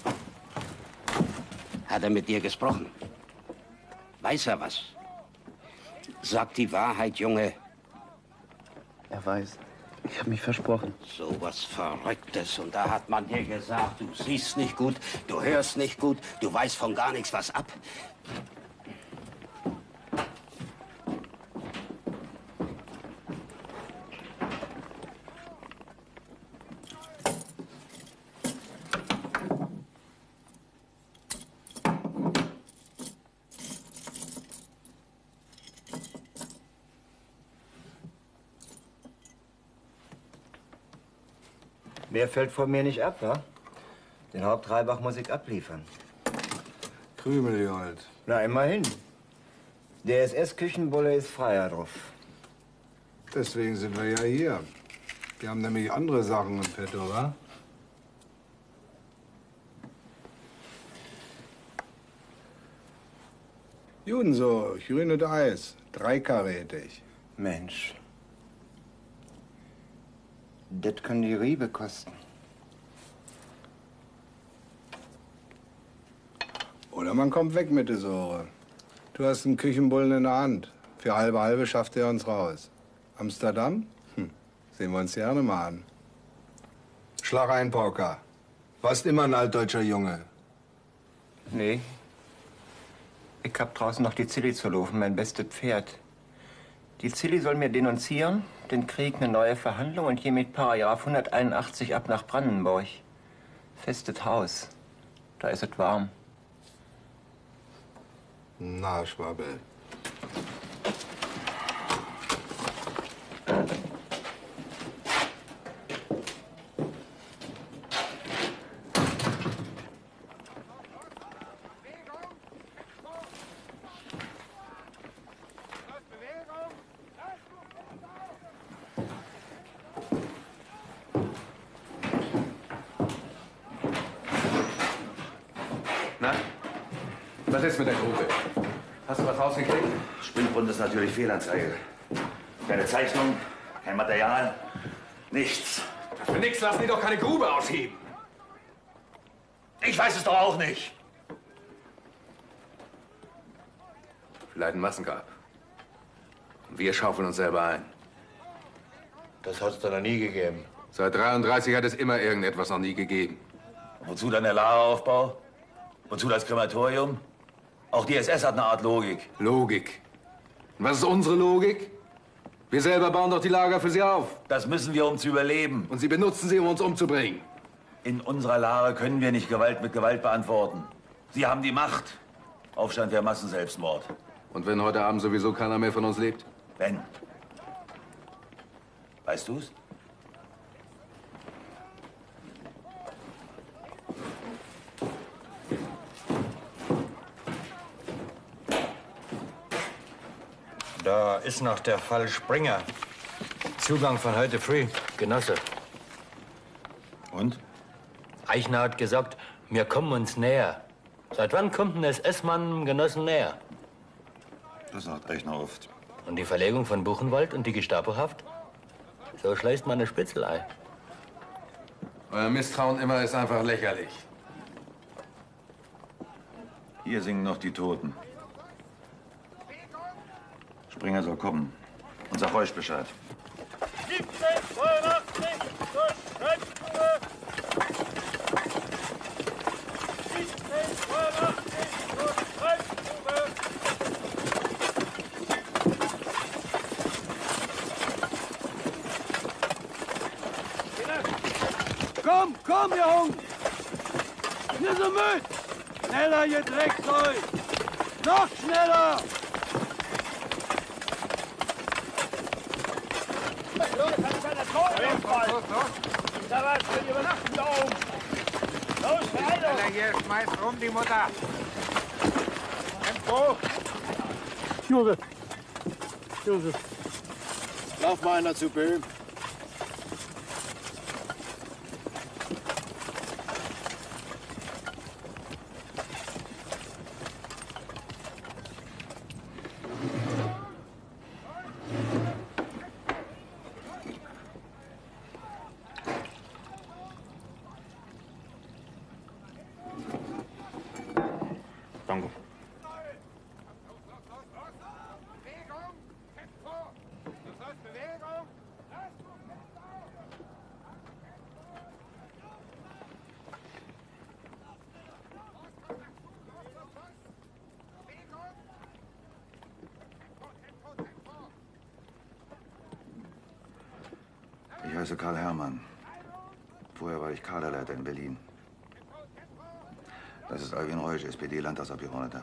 Hat er mit dir gesprochen? Weiß er was? Sag die Wahrheit, Junge. Er weiß. Ich habe mich versprochen. So was Verrücktes. Und da hat man dir gesagt, du siehst nicht gut, du hörst nicht gut, du weißt von gar nichts was ab. Mehr fällt von mir nicht ab, wa? Den Hauptreibach muss ich abliefern. Krümeljold. Na, immerhin. Der S S-Küchenbulle ist freier drauf. Deswegen sind wir ja hier. Wir haben nämlich andere Sachen im Petto, wa? Juden so, grün und Eis. Dreikarätig. Mensch. Das kann die Riebe kosten. Oder man kommt weg mit der Sohre. Du hast einen Küchenbullen in der Hand. Für halbe halbe schafft er uns raus. Amsterdam? Hm. Sehen wir uns gerne mal an. Schlag ein, Pauker. Warst immer ein altdeutscher Junge. Nee. Ich hab draußen noch die Zilli zu laufen, mein bestes Pferd. Die Zilli soll mir denunzieren, den Krieg, eine neue Verhandlung und hier mit Paragraph hunderteinundachtzig ab nach Brandenburg. Festes Haus. Da ist es warm. Na, Schwabbel. Na? Was ist mit der Grube? Hast du was rausgekriegt? Springbrunnen ist natürlich Fehlanzeige. Keine Zeichnung, kein Material, nichts. Für nichts lassen die doch keine Grube ausheben. Ich weiß es doch auch nicht. Vielleicht ein Massengrab. Und wir schaufeln uns selber ein. Das hat es doch noch nie gegeben. Seit dreiunddreißig hat es immer irgendetwas noch nie gegeben. Wozu dann der Lageraufbau? Wozu das Krematorium? Auch die S S hat eine Art Logik. Logik? Und was ist unsere Logik? Wir selber bauen doch die Lager für sie auf. Das müssen wir, um zu überleben. Und sie benutzen sie, um uns umzubringen. In unserer Lage können wir nicht Gewalt mit Gewalt beantworten. Sie haben die Macht. Aufstand wäre Massenselbstmord. Und wenn heute Abend sowieso keiner mehr von uns lebt? Wenn. Weißt du's? Da ist noch der Fall Springer. Zugang von heute früh. Genosse. Und? Eichner hat gesagt, wir kommen uns näher. Seit wann kommt ein S S-Mann einem Genossen näher? Das sagt Eichner oft. Und die Verlegung von Buchenwald und die Gestapohaft? So schleißt man eine Spitzelei. Euer Misstrauen immer ist einfach lächerlich. Hier singen noch die Toten. Springer soll kommen. Und sag euch Bescheid. siebzehnhundertneunundachtzig zur Schreibstube. siebzehnhundertneunundachtzig zur Schreibstube. Komm, komm, ihr Hund! Nicht so müd! Schneller, ihr Dreckzeug! Noch schneller! Da was für die Übernachtung da oben. Los, Vereilung! Hier, schmeißt rum die Mutter. Tempo! Josef! Josef! Lauf mal einer zu Böhm. Danke. Ich heiße Karl Herrmann. Vorher war ich Kaderleiter in Berlin. Das ist Alwin Reusch, S P D-Landtagsabgeordneter.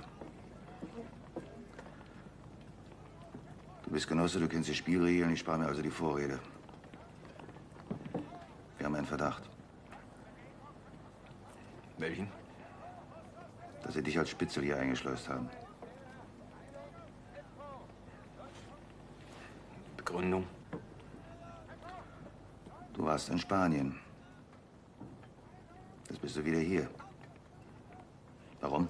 Du bist Genosse, du kennst die Spielregeln, ich spare mir also die Vorrede. Wir haben einen Verdacht. Welchen? Dass sie dich als Spitzel hier eingeschleust haben. Begründung? Du warst in Spanien. Jetzt bist du wieder hier. Warum?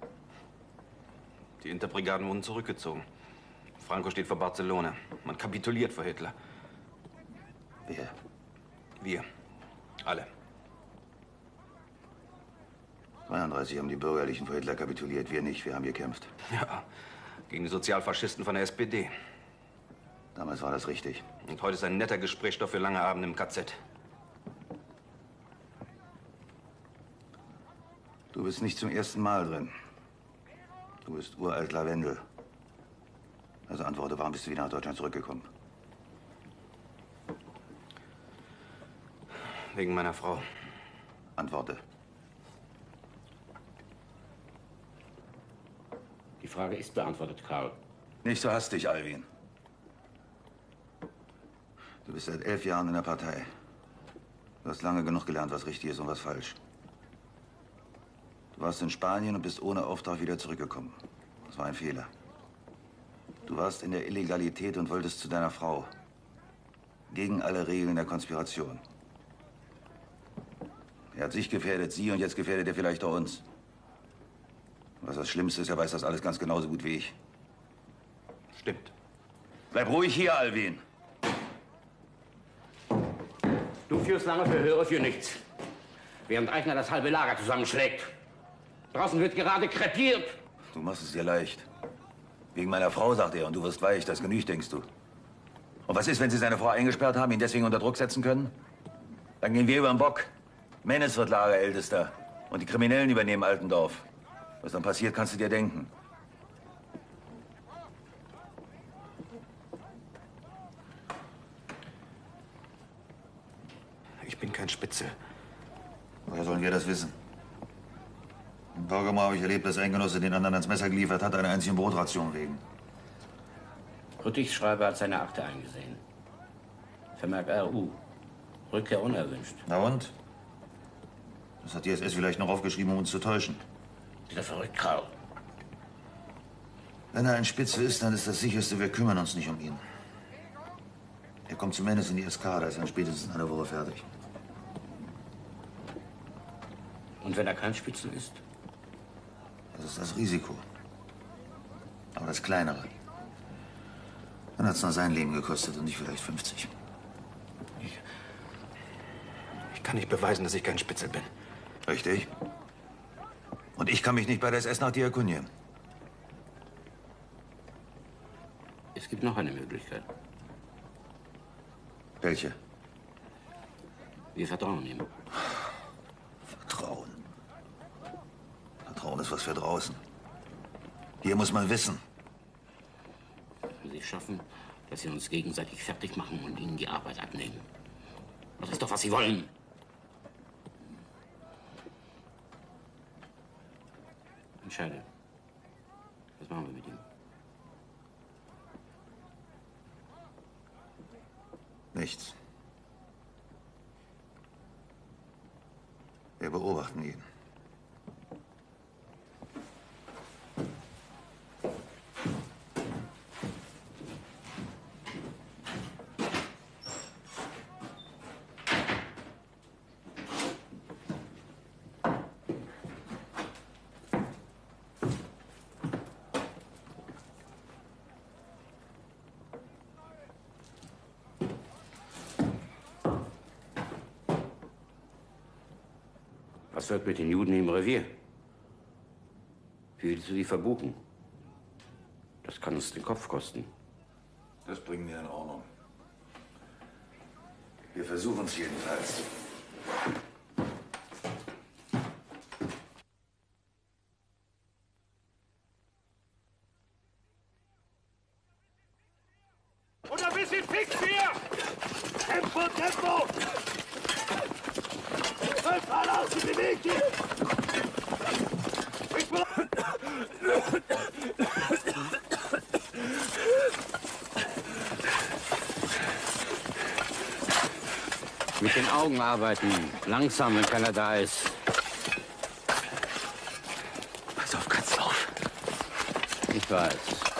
Die Interbrigaden wurden zurückgezogen. Franco steht vor Barcelona. Man kapituliert vor Hitler. Wer? Wir. Alle. zweiunddreißig haben die Bürgerlichen vor Hitler kapituliert. Wir nicht. Wir haben gekämpft. Ja, gegen die Sozialfaschisten von der S P D. Damals war das richtig. Und heute ist ein netter Gesprächsstoff für lange Abende im K Z. Du bist nicht zum ersten Mal drin. Du bist uralt Lavendel. Also antworte, warum bist du wieder nach Deutschland zurückgekommen? Wegen meiner Frau. Antworte. Die Frage ist beantwortet, Karl. Nicht so hastig, Alwin. Du bist seit elf Jahren in der Partei. Du hast lange genug gelernt, was richtig ist und was falsch. Du warst in Spanien und bist ohne Auftrag wieder zurückgekommen. Das war ein Fehler. Du warst in der Illegalität und wolltest zu deiner Frau. Gegen alle Regeln der Konspiration. Er hat sich gefährdet, sie, und jetzt gefährdet er vielleicht auch uns. Was das Schlimmste ist, er weiß das alles ganz genauso gut wie ich. Stimmt. Bleib ruhig hier, Alwin. Du führst lange Verhöre für nichts. Während Eichner das halbe Lager zusammenschlägt. Draußen wird gerade krepiert. Du machst es dir leicht. Wegen meiner Frau, sagt er, und du wirst weich. Das genügt, denkst du. Und was ist, wenn sie seine Frau eingesperrt haben, ihn deswegen unter Druck setzen können? Dann gehen wir über den Bock. Menes wird Lagerältester. Und die Kriminellen übernehmen Altendorf. Was dann passiert, kannst du dir denken. Ich bin kein Spitzel. Woher sollen wir das wissen? Im Bürgermeier habe ich erlebt, dass ein Genosse den anderen ans Messer geliefert hat, einer einzigen Brotration wegen. Rüttichschreiber hat seine Akte eingesehen. Vermerk R U. Rückkehr unerwünscht. Na und? Das hat die S S vielleicht noch aufgeschrieben, um uns zu täuschen. Dieser verrückt, Karl. Wenn er ein Spitzel ist, dann ist das Sicherste, wir kümmern uns nicht um ihn. Er kommt zumindest in die S K, da ist er spätestens in einer Woche fertig. Und wenn er kein Spitzel ist? Das ist das Risiko. Aber das kleinere. Dann hat es nur sein Leben gekostet und nicht vielleicht fünfzig. Ich, ich kann nicht beweisen, dass ich kein Spitzel bin. Richtig. Und ich kann mich nicht bei der S S nach dir erkundigen. Es gibt noch eine Möglichkeit. Welche? Wir vertrauen ihm. Vertrauen. Vertrauen ist was für draußen. Hier muss man wissen. Wenn Sie schaffen, dass Sie uns gegenseitig fertig machen und Ihnen die Arbeit abnehmen. Das ist doch, was Sie wollen. Entscheide. Was machen wir mit ihm? Nichts. Wir beobachten ihn. Was wird mit den Juden im Revier? Wie willst du die verbuchen? Das kann uns den Kopf kosten. Das bringen wir in Ordnung. Wir versuchen es jedenfalls. Und ein bisschen fix hier! Tempo, Tempo! Voll aus, die bewegt dich! Mit den Augen arbeiten. Langsam, wenn keiner da ist. Ich weiß.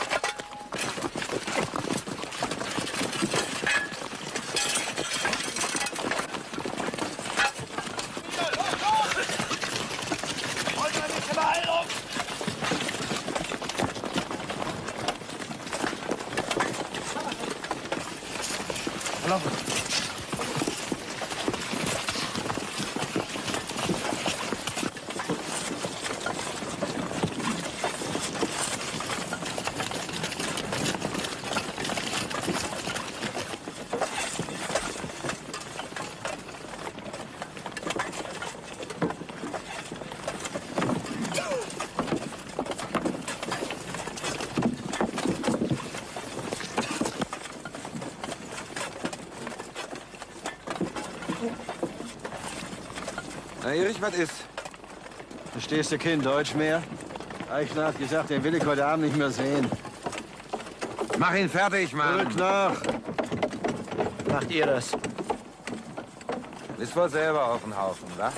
Na, Erich, was ist? Verstehst du kein Deutsch mehr? Eichner hat gesagt, den will ich heute Abend nicht mehr sehen. Mach ihn fertig, Mann. Rück nach. Macht ihr das? Bist wohl selber auf dem Haufen, wa?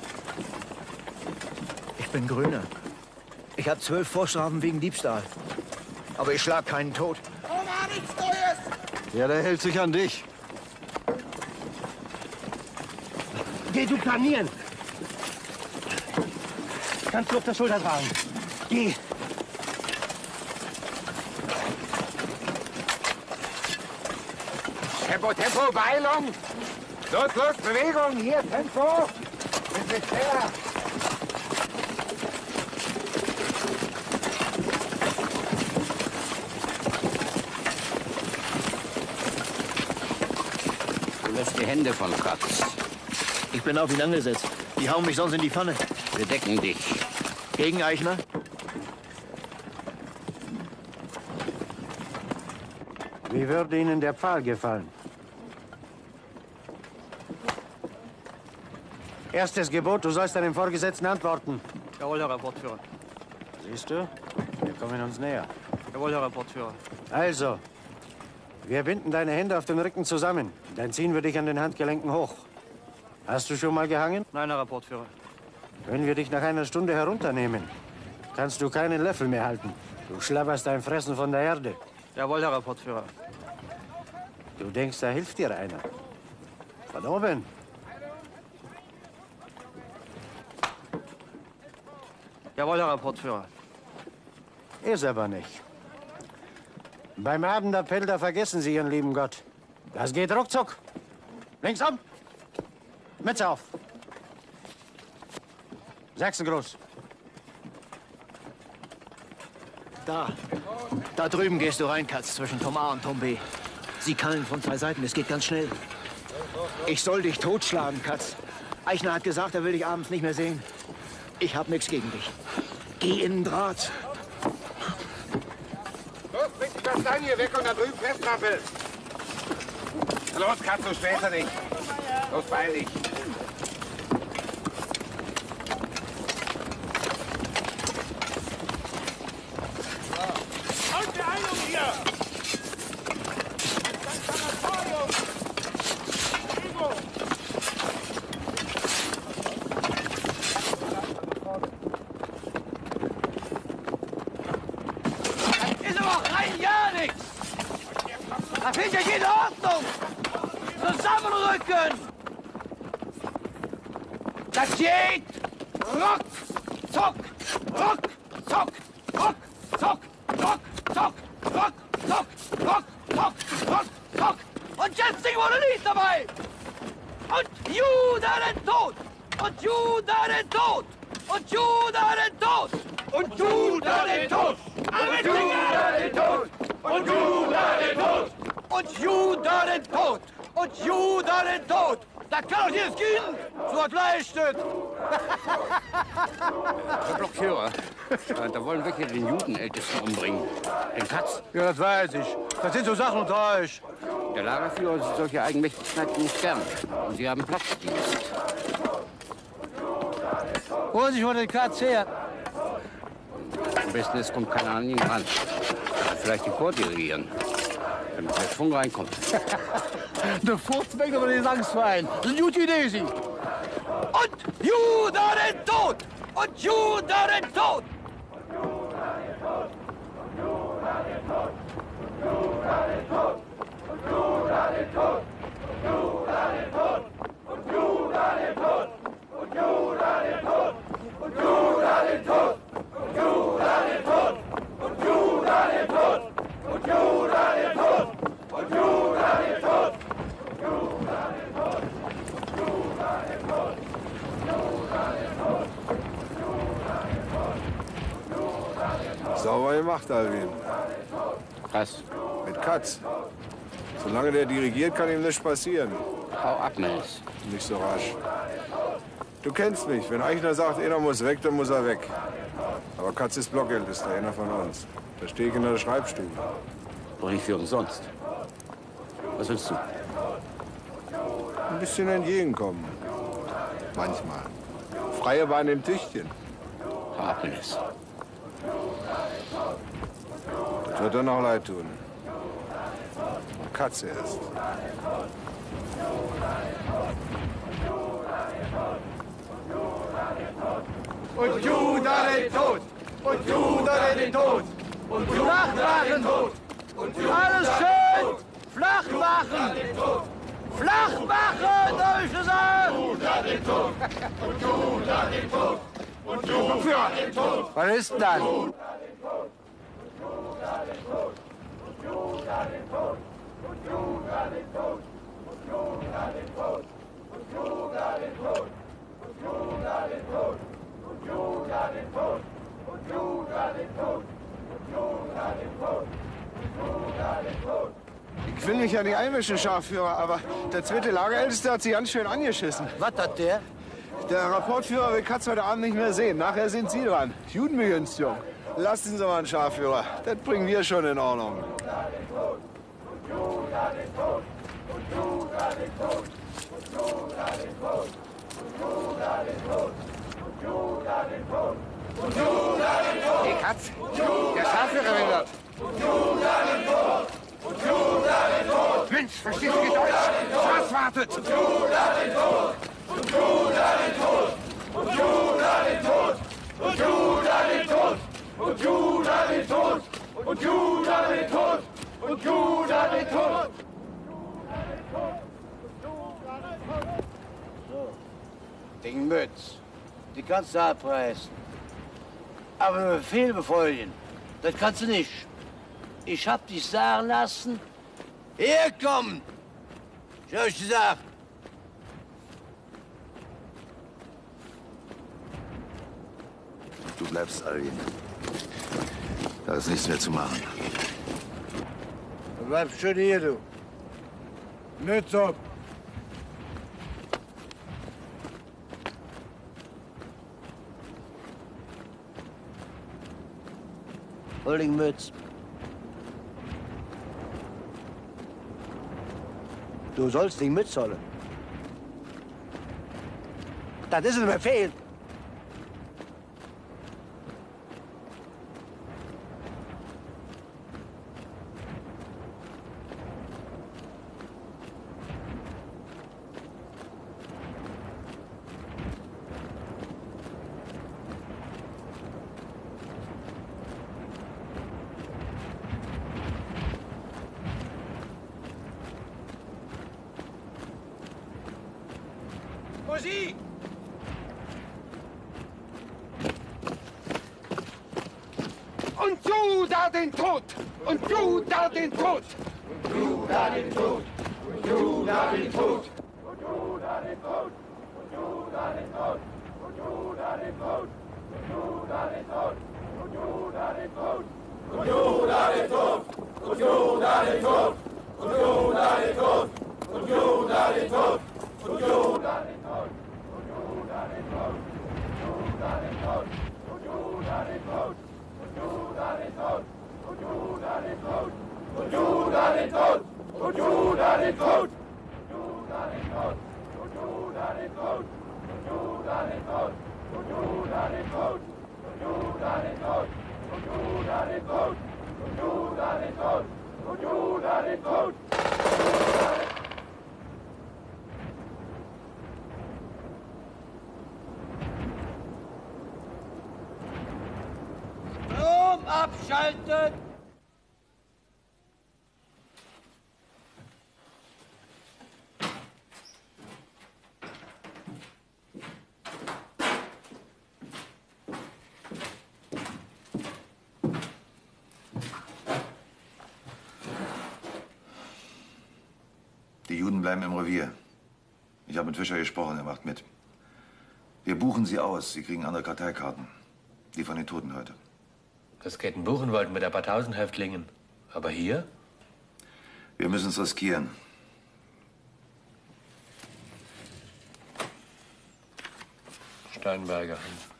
Ich bin Grüner. Ich habe zwölf Vorstrafen wegen Diebstahl. Aber ich schlag keinen tot. Ja, der hält sich an dich. Geh du planieren. Kannst du auf der Schulter tragen. Geh. Tempo, Tempo, Beeilung! Los, los, Bewegung! Hier, Tempo! Bisschen schneller! Du lässt die Hände von Katz. Ich bin auf ihn angesetzt. Die hauen mich sonst in die Pfanne. Wir decken dich. Gegen Eichner? Wie würde Ihnen der Pfahl gefallen? Erstes Gebot, du sollst deinem Vorgesetzten antworten. Jawohl, Herr Rapportführer. Siehst du? Wir kommen uns näher. Jawohl, Herr Rapportführer. Also, wir binden deine Hände auf dem Rücken zusammen. Dann ziehen wir dich an den Handgelenken hoch. Hast du schon mal gehangen? Nein, Herr Rapportführer. Wenn wir dich nach einer Stunde herunternehmen, kannst du keinen Löffel mehr halten. Du schlabberst dein Fressen von der Erde. Jawohl, Herr Rapportführer. Du denkst, da hilft dir einer. Von oben. Jawohl, Herr Rapportführer. Ist aber nicht. Beim Abendappell, da vergessen Sie Ihren lieben Gott. Das geht ruckzuck. Links um. Mütze auf. Sachsengruß. Da. Da drüben gehst du rein, Katz, zwischen Tom A und Tom B. Sie kallen von zwei Seiten, es geht ganz schnell. Ich soll dich totschlagen, Katz. Eichner hat gesagt, er will dich abends nicht mehr sehen. Ich hab nichts gegen dich. Geh in den Draht. Los, bring die Kastanie weg und da drüben festtrampeln. Los, Katz, du später nicht. Los, beeil dich. Und Beeilung hier! Ist aber auch rein gar nichts! Da fehlt ja jede Ordnung! Zusammenrücken! Das geht! Ruck, zuck, ruck, zuck, ruck, zuck, ruck, zuck, ruck, zuck, ruck, zuck, ruck, zuck. Und jetzt Ding, wo du liest dabei! Und Juda den Tod! Und Juda den Tod! Und Juda den Tod! Und Juda den Tod! Und Juda den Tod! Und Juda den Tod! Und Juda den Tod! Und Juda den Tod! Da kann doch jedes Kind so ein Bleistift! Herr Blockführer, äh, da wollen wir hier den Judenältesten umbringen. Den Katz. Ja, das weiß ich. Das sind so Sachen unter euch. Der Lagerführer sieht solche Eigenmächtigkeiten nicht gern. Und Sie haben Platzdienst. Holen Sie sich mal den Katz her. Am besten, es kommt keiner an ihn ran. Vielleicht die vordirigieren, damit der Schwung reinkommt. Der Furz weg über den Angstverein. Das ist eine gute Idee, Sie. Und Juda den Tod! Und Juda den Tod! gemacht, Alwin? Was? Mit Katz. Solange der dirigiert, kann ihm nichts passieren. Hau ab, Mills. Nicht so rasch. Du kennst mich. Wenn Eichner sagt, einer muss weg, dann muss er weg. Aber Katz ist Blockältester, einer von uns. Da stehe ich in der Schreibstube. Brief für umsonst. Was willst du? Ein bisschen entgegenkommen. Manchmal. Freie Bahn im Tüchtchen. Hau ab, Mills. Das wird dir noch leid tun. Katze erst. Und Juda den Tod! Und Juda den Tod! Und Juda den Tod! Und Alles schön! Flach machen! Flach machen, hab ich gesagt! Juda den Tod! Und Juda den Tod! Und Juda den Tod! Was ist denn dann? Ich will mich ja nicht einmischen, Scharführer, aber der zweite Lagerälteste hat sich ganz schön angeschissen. Was hat der? Der Rapportführer will Katz heute Abend nicht mehr sehen. Nachher sind Sie dran. Judenbegünstigung. Lassen Sie mal einen Scharführer. Das bringen wir schon in Ordnung. Die Katz. Der Scharführer will dort. Mensch, verstehst du Deutsch? Was wartet? Und Juda den Tod! Und Juda den Tod! Und Juda den Tod! Und Juda den Tod! Und Juda den Tod! Und Juda den Tod! Und Juda den Tod! Den Mütz. Die kannst du abreißen. Aber nur Befehl befolgen, das kannst du nicht. Ich hab dich sagen lassen, herkommen! Ich hab euch gesagt. Du bleibst, Alwin. Da ist nichts mehr zu machen. Du bleibst schön hier, du. Mütz ab. Holding Mütz. Du sollst den Mütz holen. Das ist ein Befehl. Musik! Und Juda den Tod! Und Juda den Tod! Und Juda den Tod! Und Juda den Tod! Und Juda den Tod! Und Juda den Tod! Und Juda den Tod! Und Juda den Tod! Und Juda den Tod! Und Juda den Tod! Und Juda den Tod! Und Juda den Tod! Und Juda den Tod! Und Juda den Tod! Und Juda den Tod! Und Juda den Tod! Juda den Tod! Und Juda den Tod! Und Juda den Tod! Und Juda den Tod! Und Juda den Tod! Und Juda den Tod! Und Juda den Tod! Und Juda den Tod! Strom abschalten! Die Juden bleiben im Revier. Ich habe mit Fischer gesprochen, er macht mit. Wir buchen sie aus. Sie kriegen andere Karteikarten. Die von den Toten heute. Das geht in Buchenwald mit ein paar tausend Häftlingen. Aber hier? Wir müssen es riskieren. Steinberger.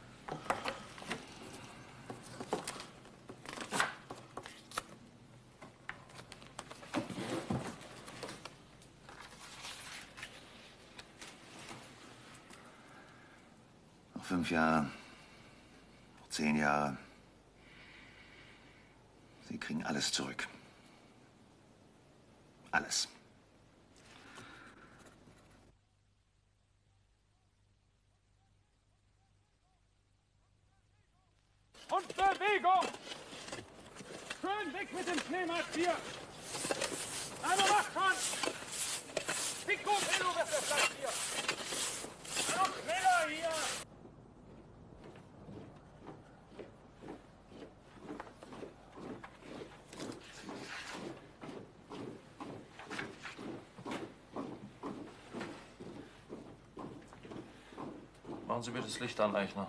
Noch fünf Jahre, noch zehn Jahre. Sie kriegen alles zurück. Alles. Und Bewegung! Schön weg mit dem Schneematsch hier! Also mach schon! Pico, Pedro, wird der Platz hier! Noch schneller hier! Machen Sie bitte das Licht an, Eichner.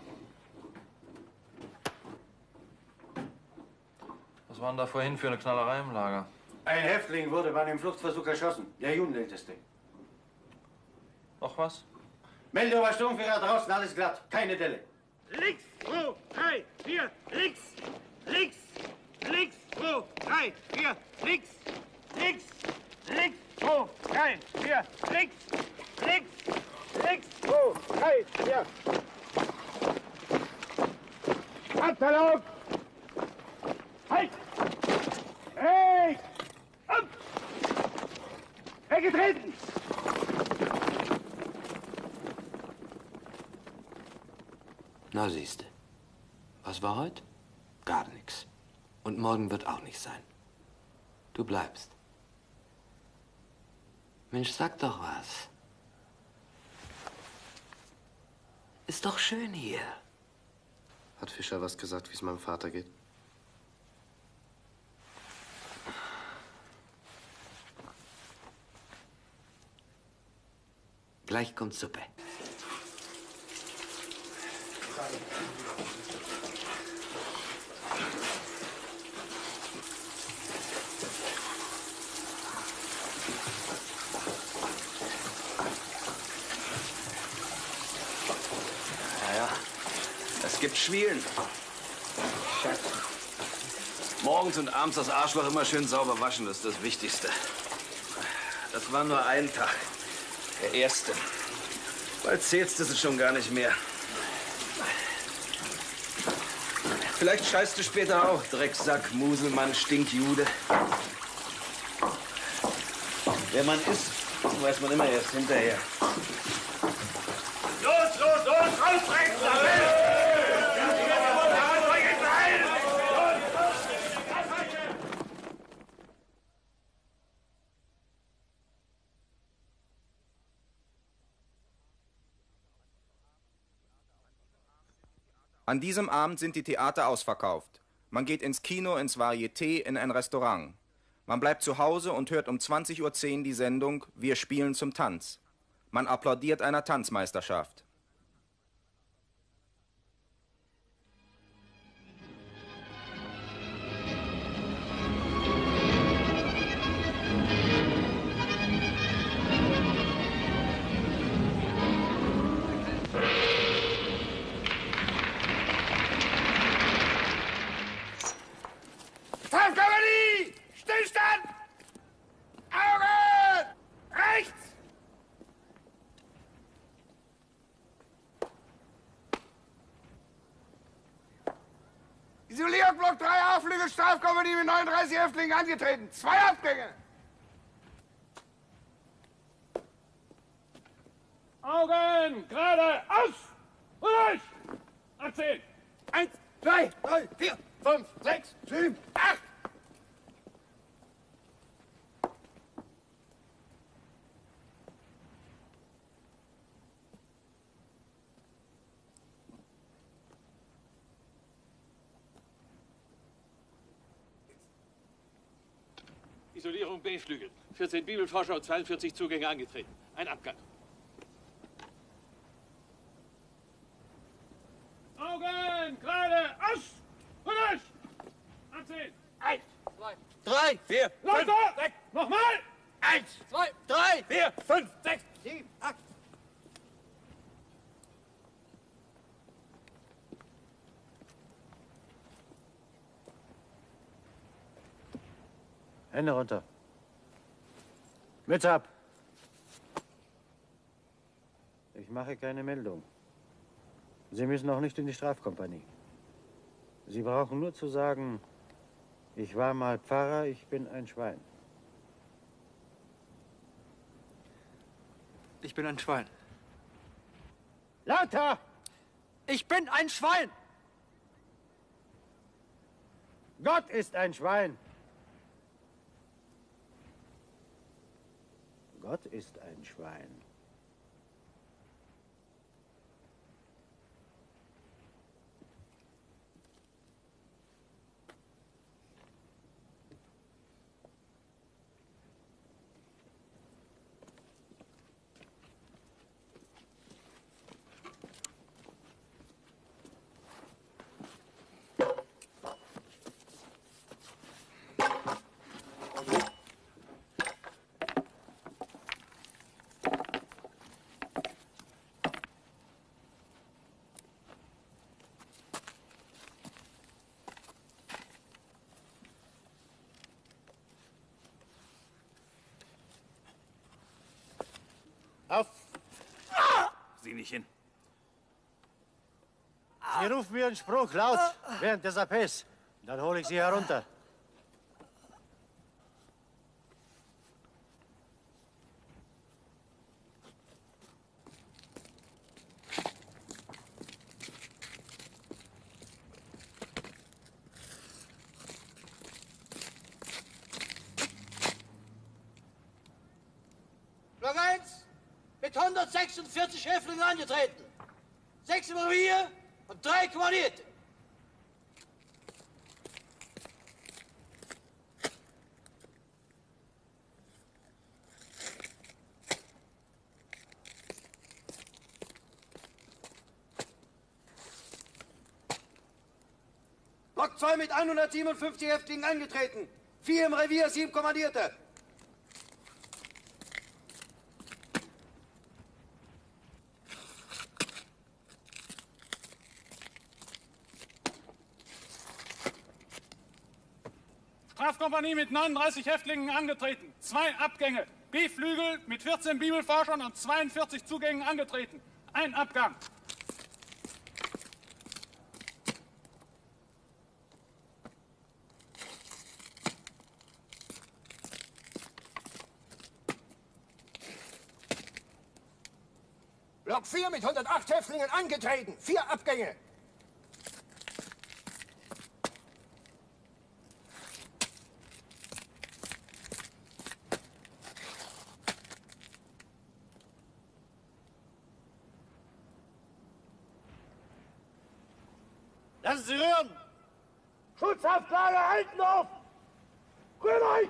Was war denn da vorhin für eine Knallerei im Lager? Ein Häftling wurde bei einem Fluchtversuch erschossen. Der Jugendälteste. Noch was? Meldung war Sturmführer draußen, alles glatt. Keine Delle. Links, zwei, drei, vier, links, links, links, zwei, drei, vier, links, links, links, zwei, drei, vier, links, links, links, zwei, drei, vier. Abverlauf! Halt! Hey! Ab! Weggetreten! Na siehste, was war heute? Gar nichts. Und morgen wird auch nicht sein. Du bleibst. Mensch, sag doch was. Ist doch schön hier. Hat Fischer was gesagt, wie es meinem Vater geht? Gleich kommt Suppe. Naja, es gibt Schwielen. Schatz. Morgens und abends das Arschloch immer schön sauber waschen, das ist das Wichtigste. Das war nur ein Tag. Der erste. Bald zählst du es schon gar nicht mehr. Vielleicht scheißt du später auch, Drecksack, Muselmann, Stinkjude. Wer man ist, weiß man immer erst hinterher. Los, los, los, rausdrängen! An diesem Abend sind die Theater ausverkauft. Man geht ins Kino, ins Varieté, in ein Restaurant. Man bleibt zu Hause und hört um zwanzig Uhr zehn die Sendung Wir spielen zum Tanz. Man applaudiert einer Tanzmeisterschaft. Kavallerie! Stillstand! Augen! Rechts! Isolierung Block drei Auflüge, Strafkompanie mit neununddreißig Häftlingen angetreten. Zwei Abgänge! Augen! Gerade! Aus! Und durch! achtzehn! Eins, zwei, drei, vier, fünf, sechs, sieben, acht! Isolierung B-Flügel. vierzehn Bibelforscher und zweiundvierzig Zugänge angetreten. Ein Abgang. Augen! Gerade! Aus! Und durch! vier, Leute! fünf, sechs. Nochmal! Eins, Zwei, drei, vier, fünf, sechs. sieben, acht. Hände runter. Mütze ab. Ich mache keine Meldung. Sie müssen auch nicht in die Strafkompanie. Sie brauchen nur zu sagen, ich war mal Pfarrer, ich bin ein Schwein. Ich bin ein Schwein. Lauter! Ich bin ein Schwein! Gott ist ein Schwein! Gott ist ein Schwein. Auf! Sieh nicht hin. Sie rufen mir einen Spruch laut während des Appells. Dann hole ich Sie herunter. Block eins mit hundertsechsundvierzig Häftlingen angetreten. Sechs im Revier und drei Kommandierte. Block zwei mit hundertsiebenundfünfzig Häftlingen angetreten. Vier im Revier, sieben Kommandierte. Strafkompanie mit neununddreißig Häftlingen angetreten. Zwei Abgänge. B-Flügel mit vierzehn Bibelforschern und zweiundvierzig Zugängen angetreten. Ein Abgang. Block vier mit hundertacht Häftlingen angetreten. Vier Abgänge. Lassen Sie rühren! Schutzhaftlage, halten auf! Rührt euch!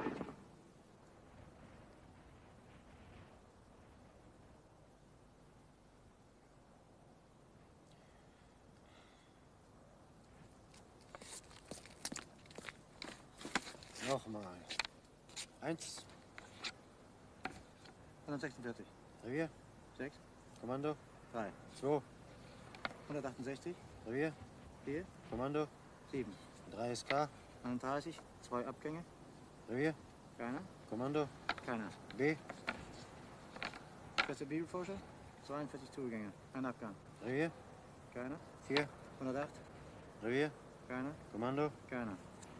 Nochmal. Eins. hundertsechsundvierzig. Revier. Sechs. Kommando. Drei. Zwei. hundertachtundsechzig. Revier. Vier. Kommando. Sieben. drei S K. einunddreißig. Zwei Abgänge. Revier. Keiner. Kommando. Keiner. B. Beste Bibelforscher. zweiundvierzig Zugänge. Ein Abgang. Revier. Keiner. Vier. hundertacht. Revier. Keiner. Kommando. Keiner.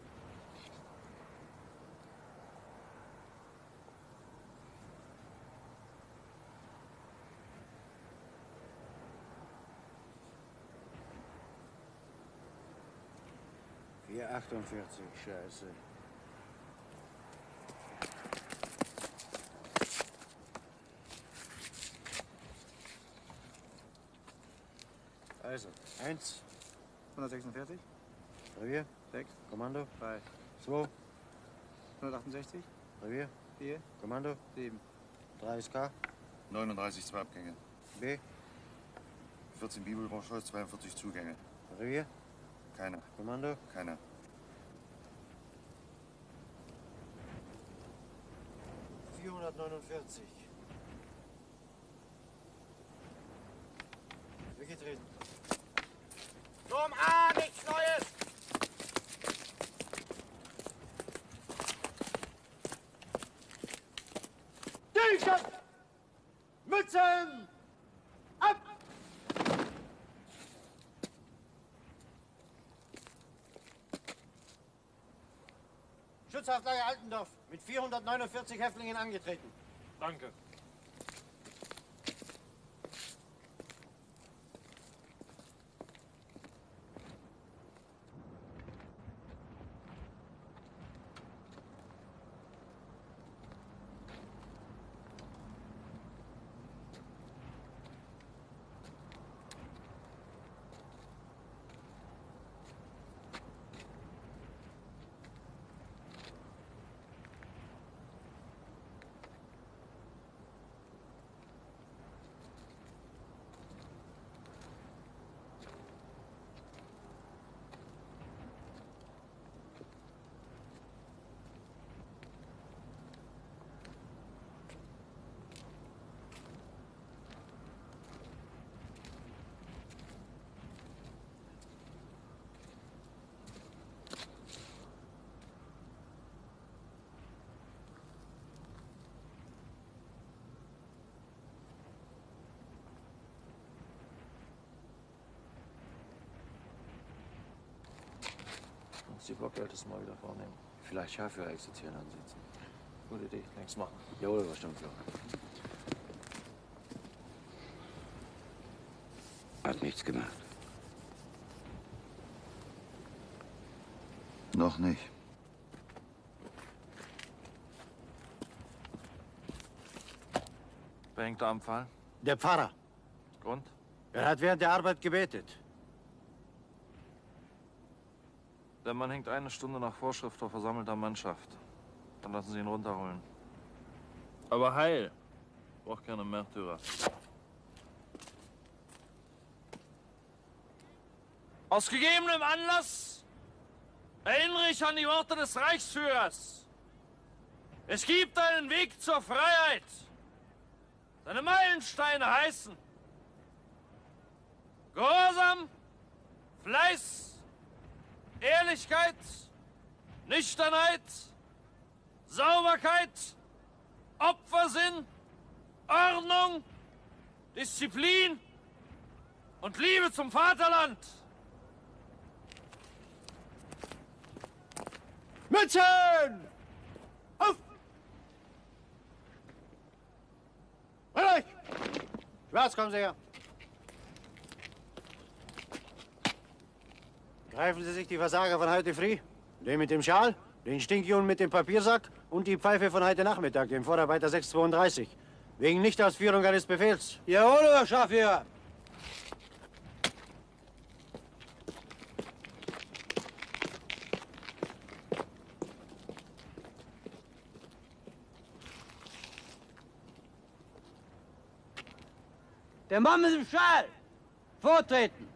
vier achtundvierzig. Scheiße. Also, eins. hundertsechsundvierzig. Revier. Sechs. Kommando. Drei. Zwei. hundertachtundsechzig. Revier. Vier. Kommando. Sieben. drei S K. neununddreißig, zwei Abgänge. B. vierzehn Bibelforscher, zweiundvierzig Zugänge. Revier. Keiner. Kommando. Keiner. vierhundertneunundvierzig. Weggetreten. Turm A, nichts Neues! Durchschnitt! Mützen! Ab! Schutzhaftlager Altendorf mit vierhundertneunundvierzig Häftlingen angetreten. Danke. Die Blockältesten mal wieder vornehmen. Vielleicht Schafführer exerzieren ansetzen. Gute Idee, längst machen. Jawohl, was stimmt, Führer. Hat nichts gemacht. Noch nicht. Wer hängt da am Fall? Der Pfarrer. Grund? Er hat während der Arbeit gebetet. Der Mann hängt eine Stunde nach Vorschrift vor versammelter Mannschaft. Dann lassen Sie ihn runterholen. Aber heil. Braucht keine Märtyrer. Aus gegebenem Anlass erinnere ich an die Worte des Reichsführers. Es gibt einen Weg zur Freiheit. Seine Meilensteine heißen Gehorsam, Fleiß, Ehrlichkeit, Nüchternheit, Sauberkeit, Opfersinn, Ordnung, Disziplin und Liebe zum Vaterland. Mützen! Auf! Ruhig! Schwarz, kommen Sie her. Greifen Sie sich die Versager von heute früh, den mit dem Schal, den Stinkjungen mit dem Papiersack und die Pfeife von heute Nachmittag, dem Vorarbeiter sechs zweiunddreißig. Wegen Nichtausführung eines Befehls. Jawohl, Herr Schafführer. Der Mann mit dem Schal! Vortreten!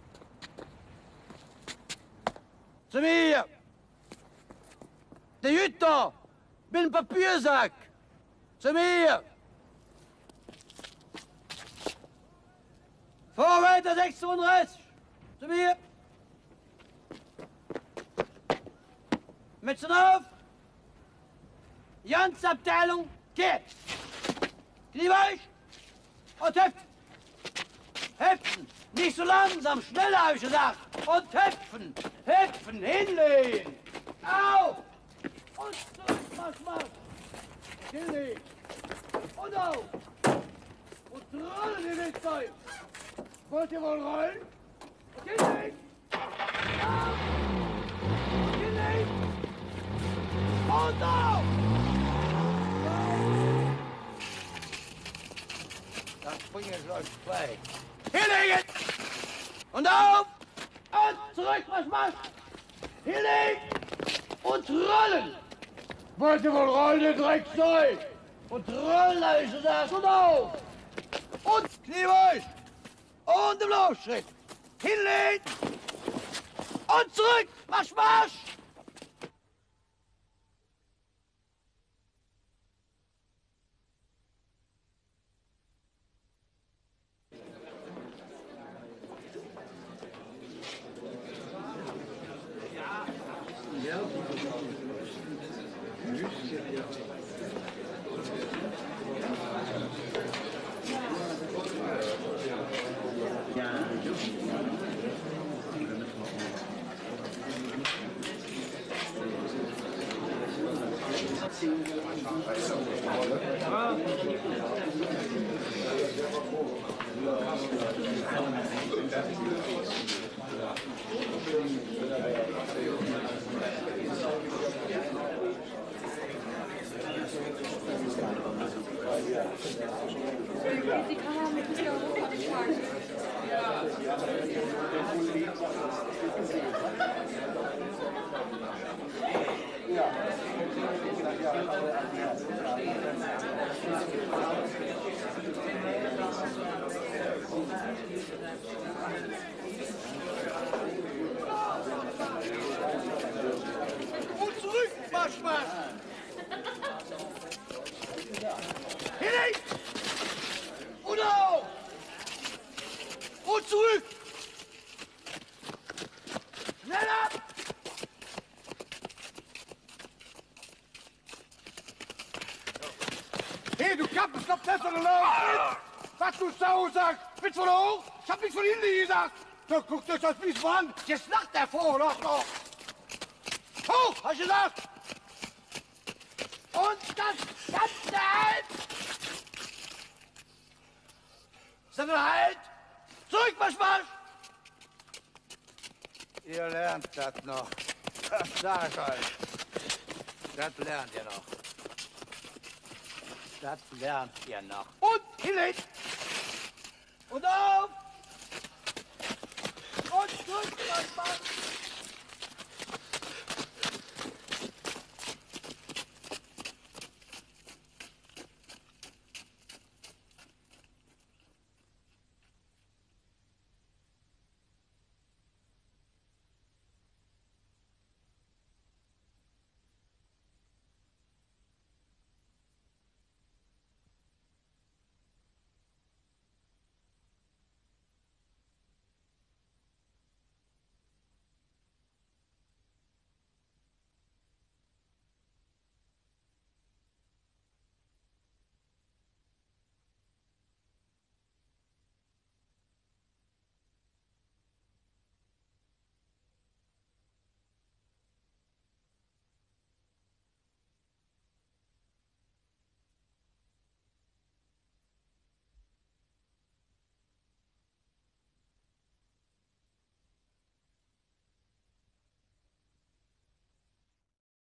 Zu mir! Der Jütter! Mit dem Papiersack! Zu mir! Vorarbeiter sechsunddreißig! Zu mir! Mützen auf! Jansabteilung, geht! Knie weich! Und hüpfen! Hüpfen! Nicht so langsam, schneller, habe ich gesagt! Und hüpfen! Hüpfen! Hinlegen! Auf! Und zurück, Marsch, Marsch! Hinlegen! Und auf! Und rollen, ihr Wildzeug! Wollt ihr wohl rollen? Und hinlegen! Auf! Und hinlegen! Und auf! Das Springen läuft frei. Hinlegen! Und auf! Und zurück, Marsch, Marsch! Hinlegen! Und rollen! Wollt ihr wohl rollen, ihr Dreckzeug? Und rollen, hab ich gesagt, und auf! Und Knieweich! Und im Laufschritt! Hinlegen! Und zurück! Marsch, Marsch! Und zurück, Marsch, Marsch! Hinein! Und auf! Und zurück! Schneller! Hey, du Kappenstopp, das ist doch laut! Was du Sau sagst! Mit von hoch? Ich hab nichts von hinten gesagt! Da guckt euch das Biest an! Jetzt lacht der Vogel doch noch! Hoch, hast du gesagt! Und das ganze Halt! Sondern halt! Zurück, Marsch, Marsch! Ihr lernt das noch. Das sag ich euch. Das lernt ihr noch. Das lernt ihr noch. Und hinlegt!